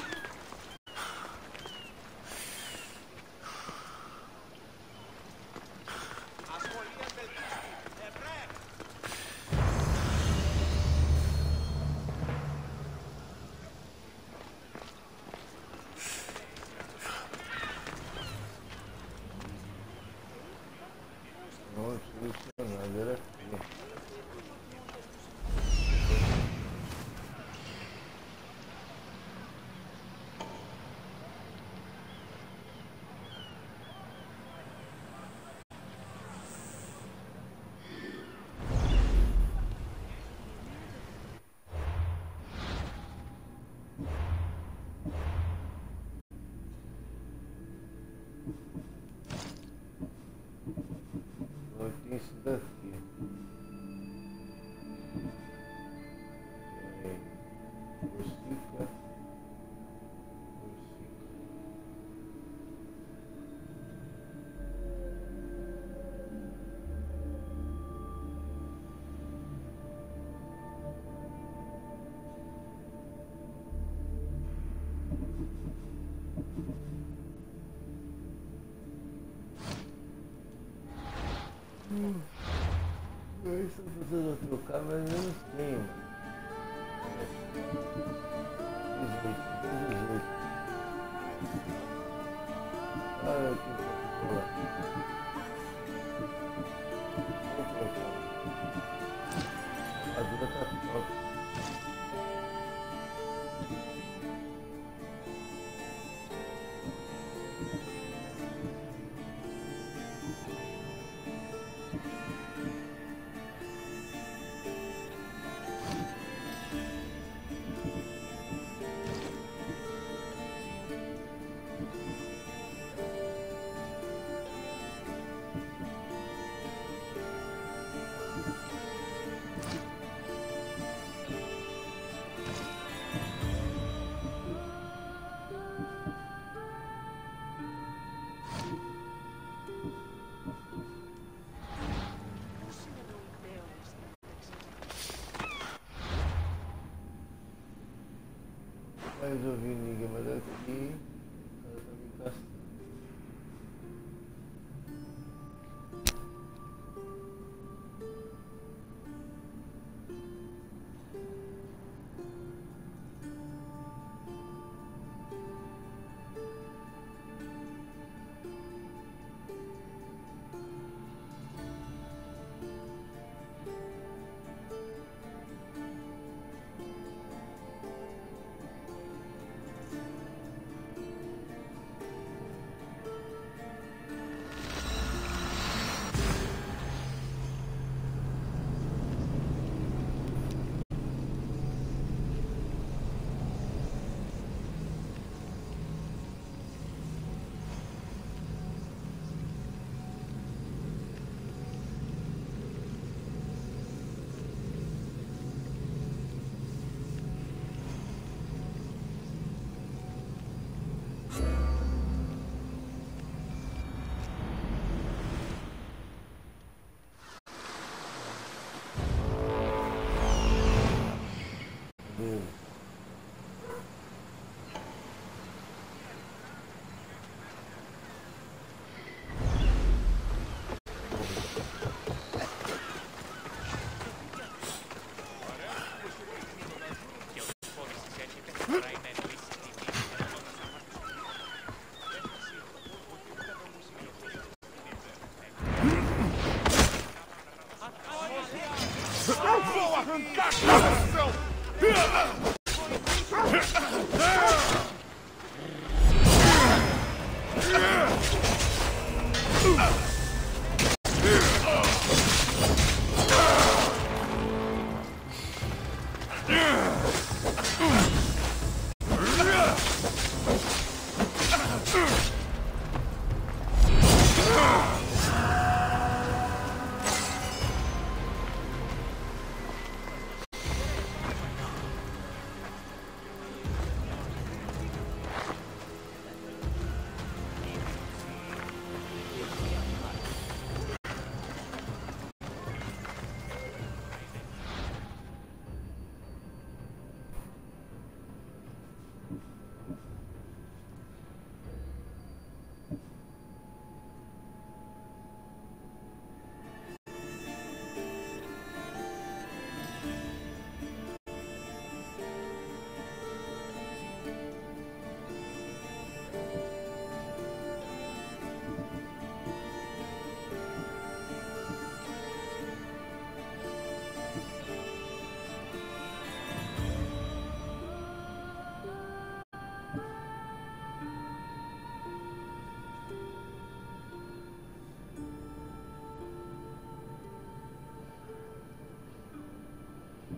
Isso daqui. Bursica. Eu estou precisando trocar, mas eu não tenho. 18. Olha aqui. Vou trocar. A vida tá top. Resolvi o enigma daqui. O cara tá me caçando.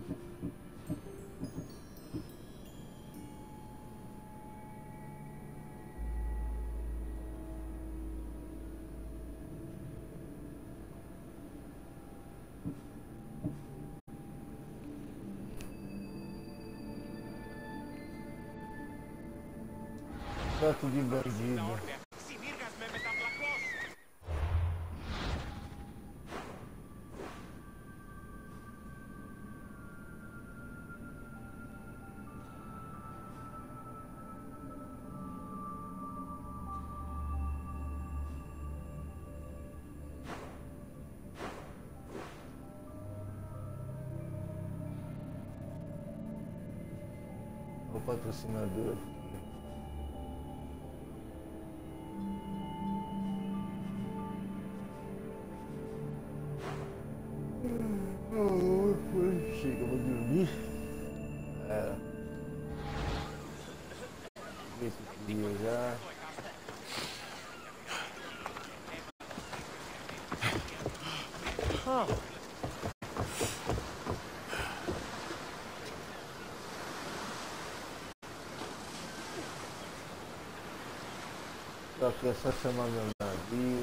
Trato de bandido. O patrocinador. Chega, eu vou dormir. Esse dia já. Só que é só chamar meu navio.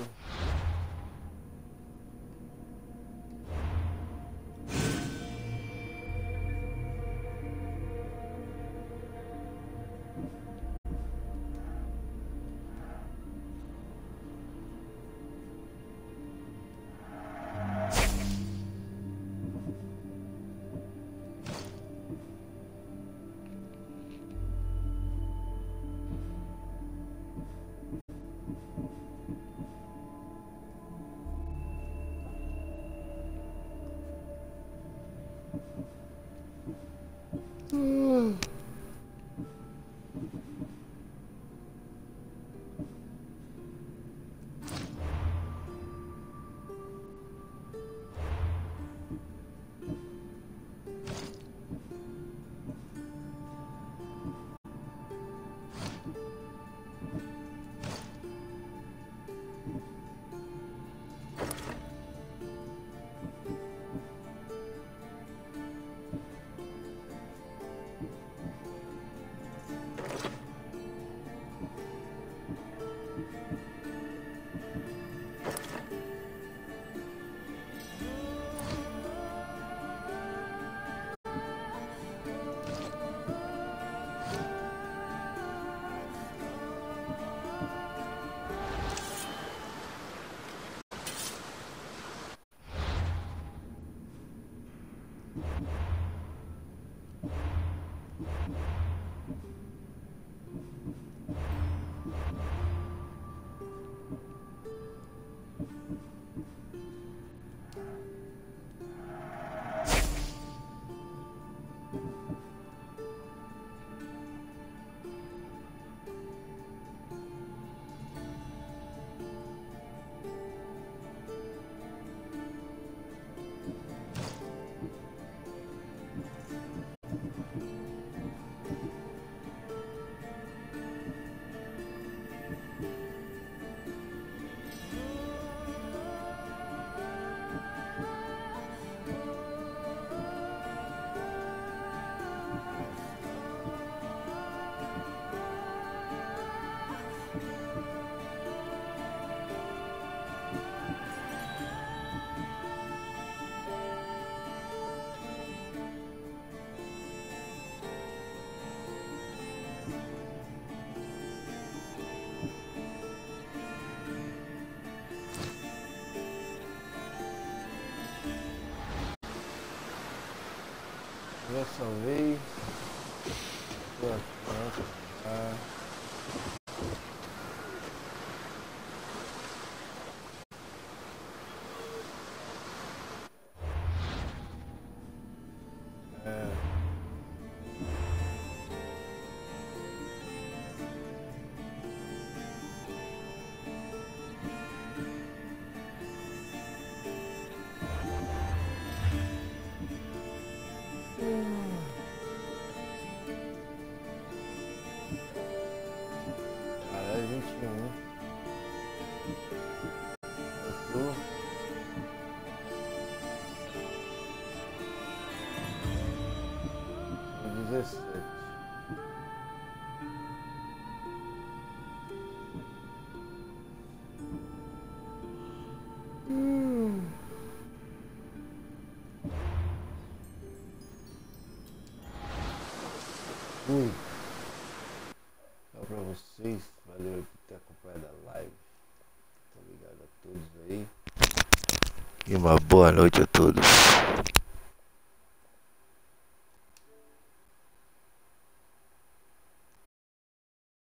Dessa vez 17. Fui. Tchau pra vocês. Valeu por ter acompanhado a live. Obrigado a todos aí. E uma boa noite a todos.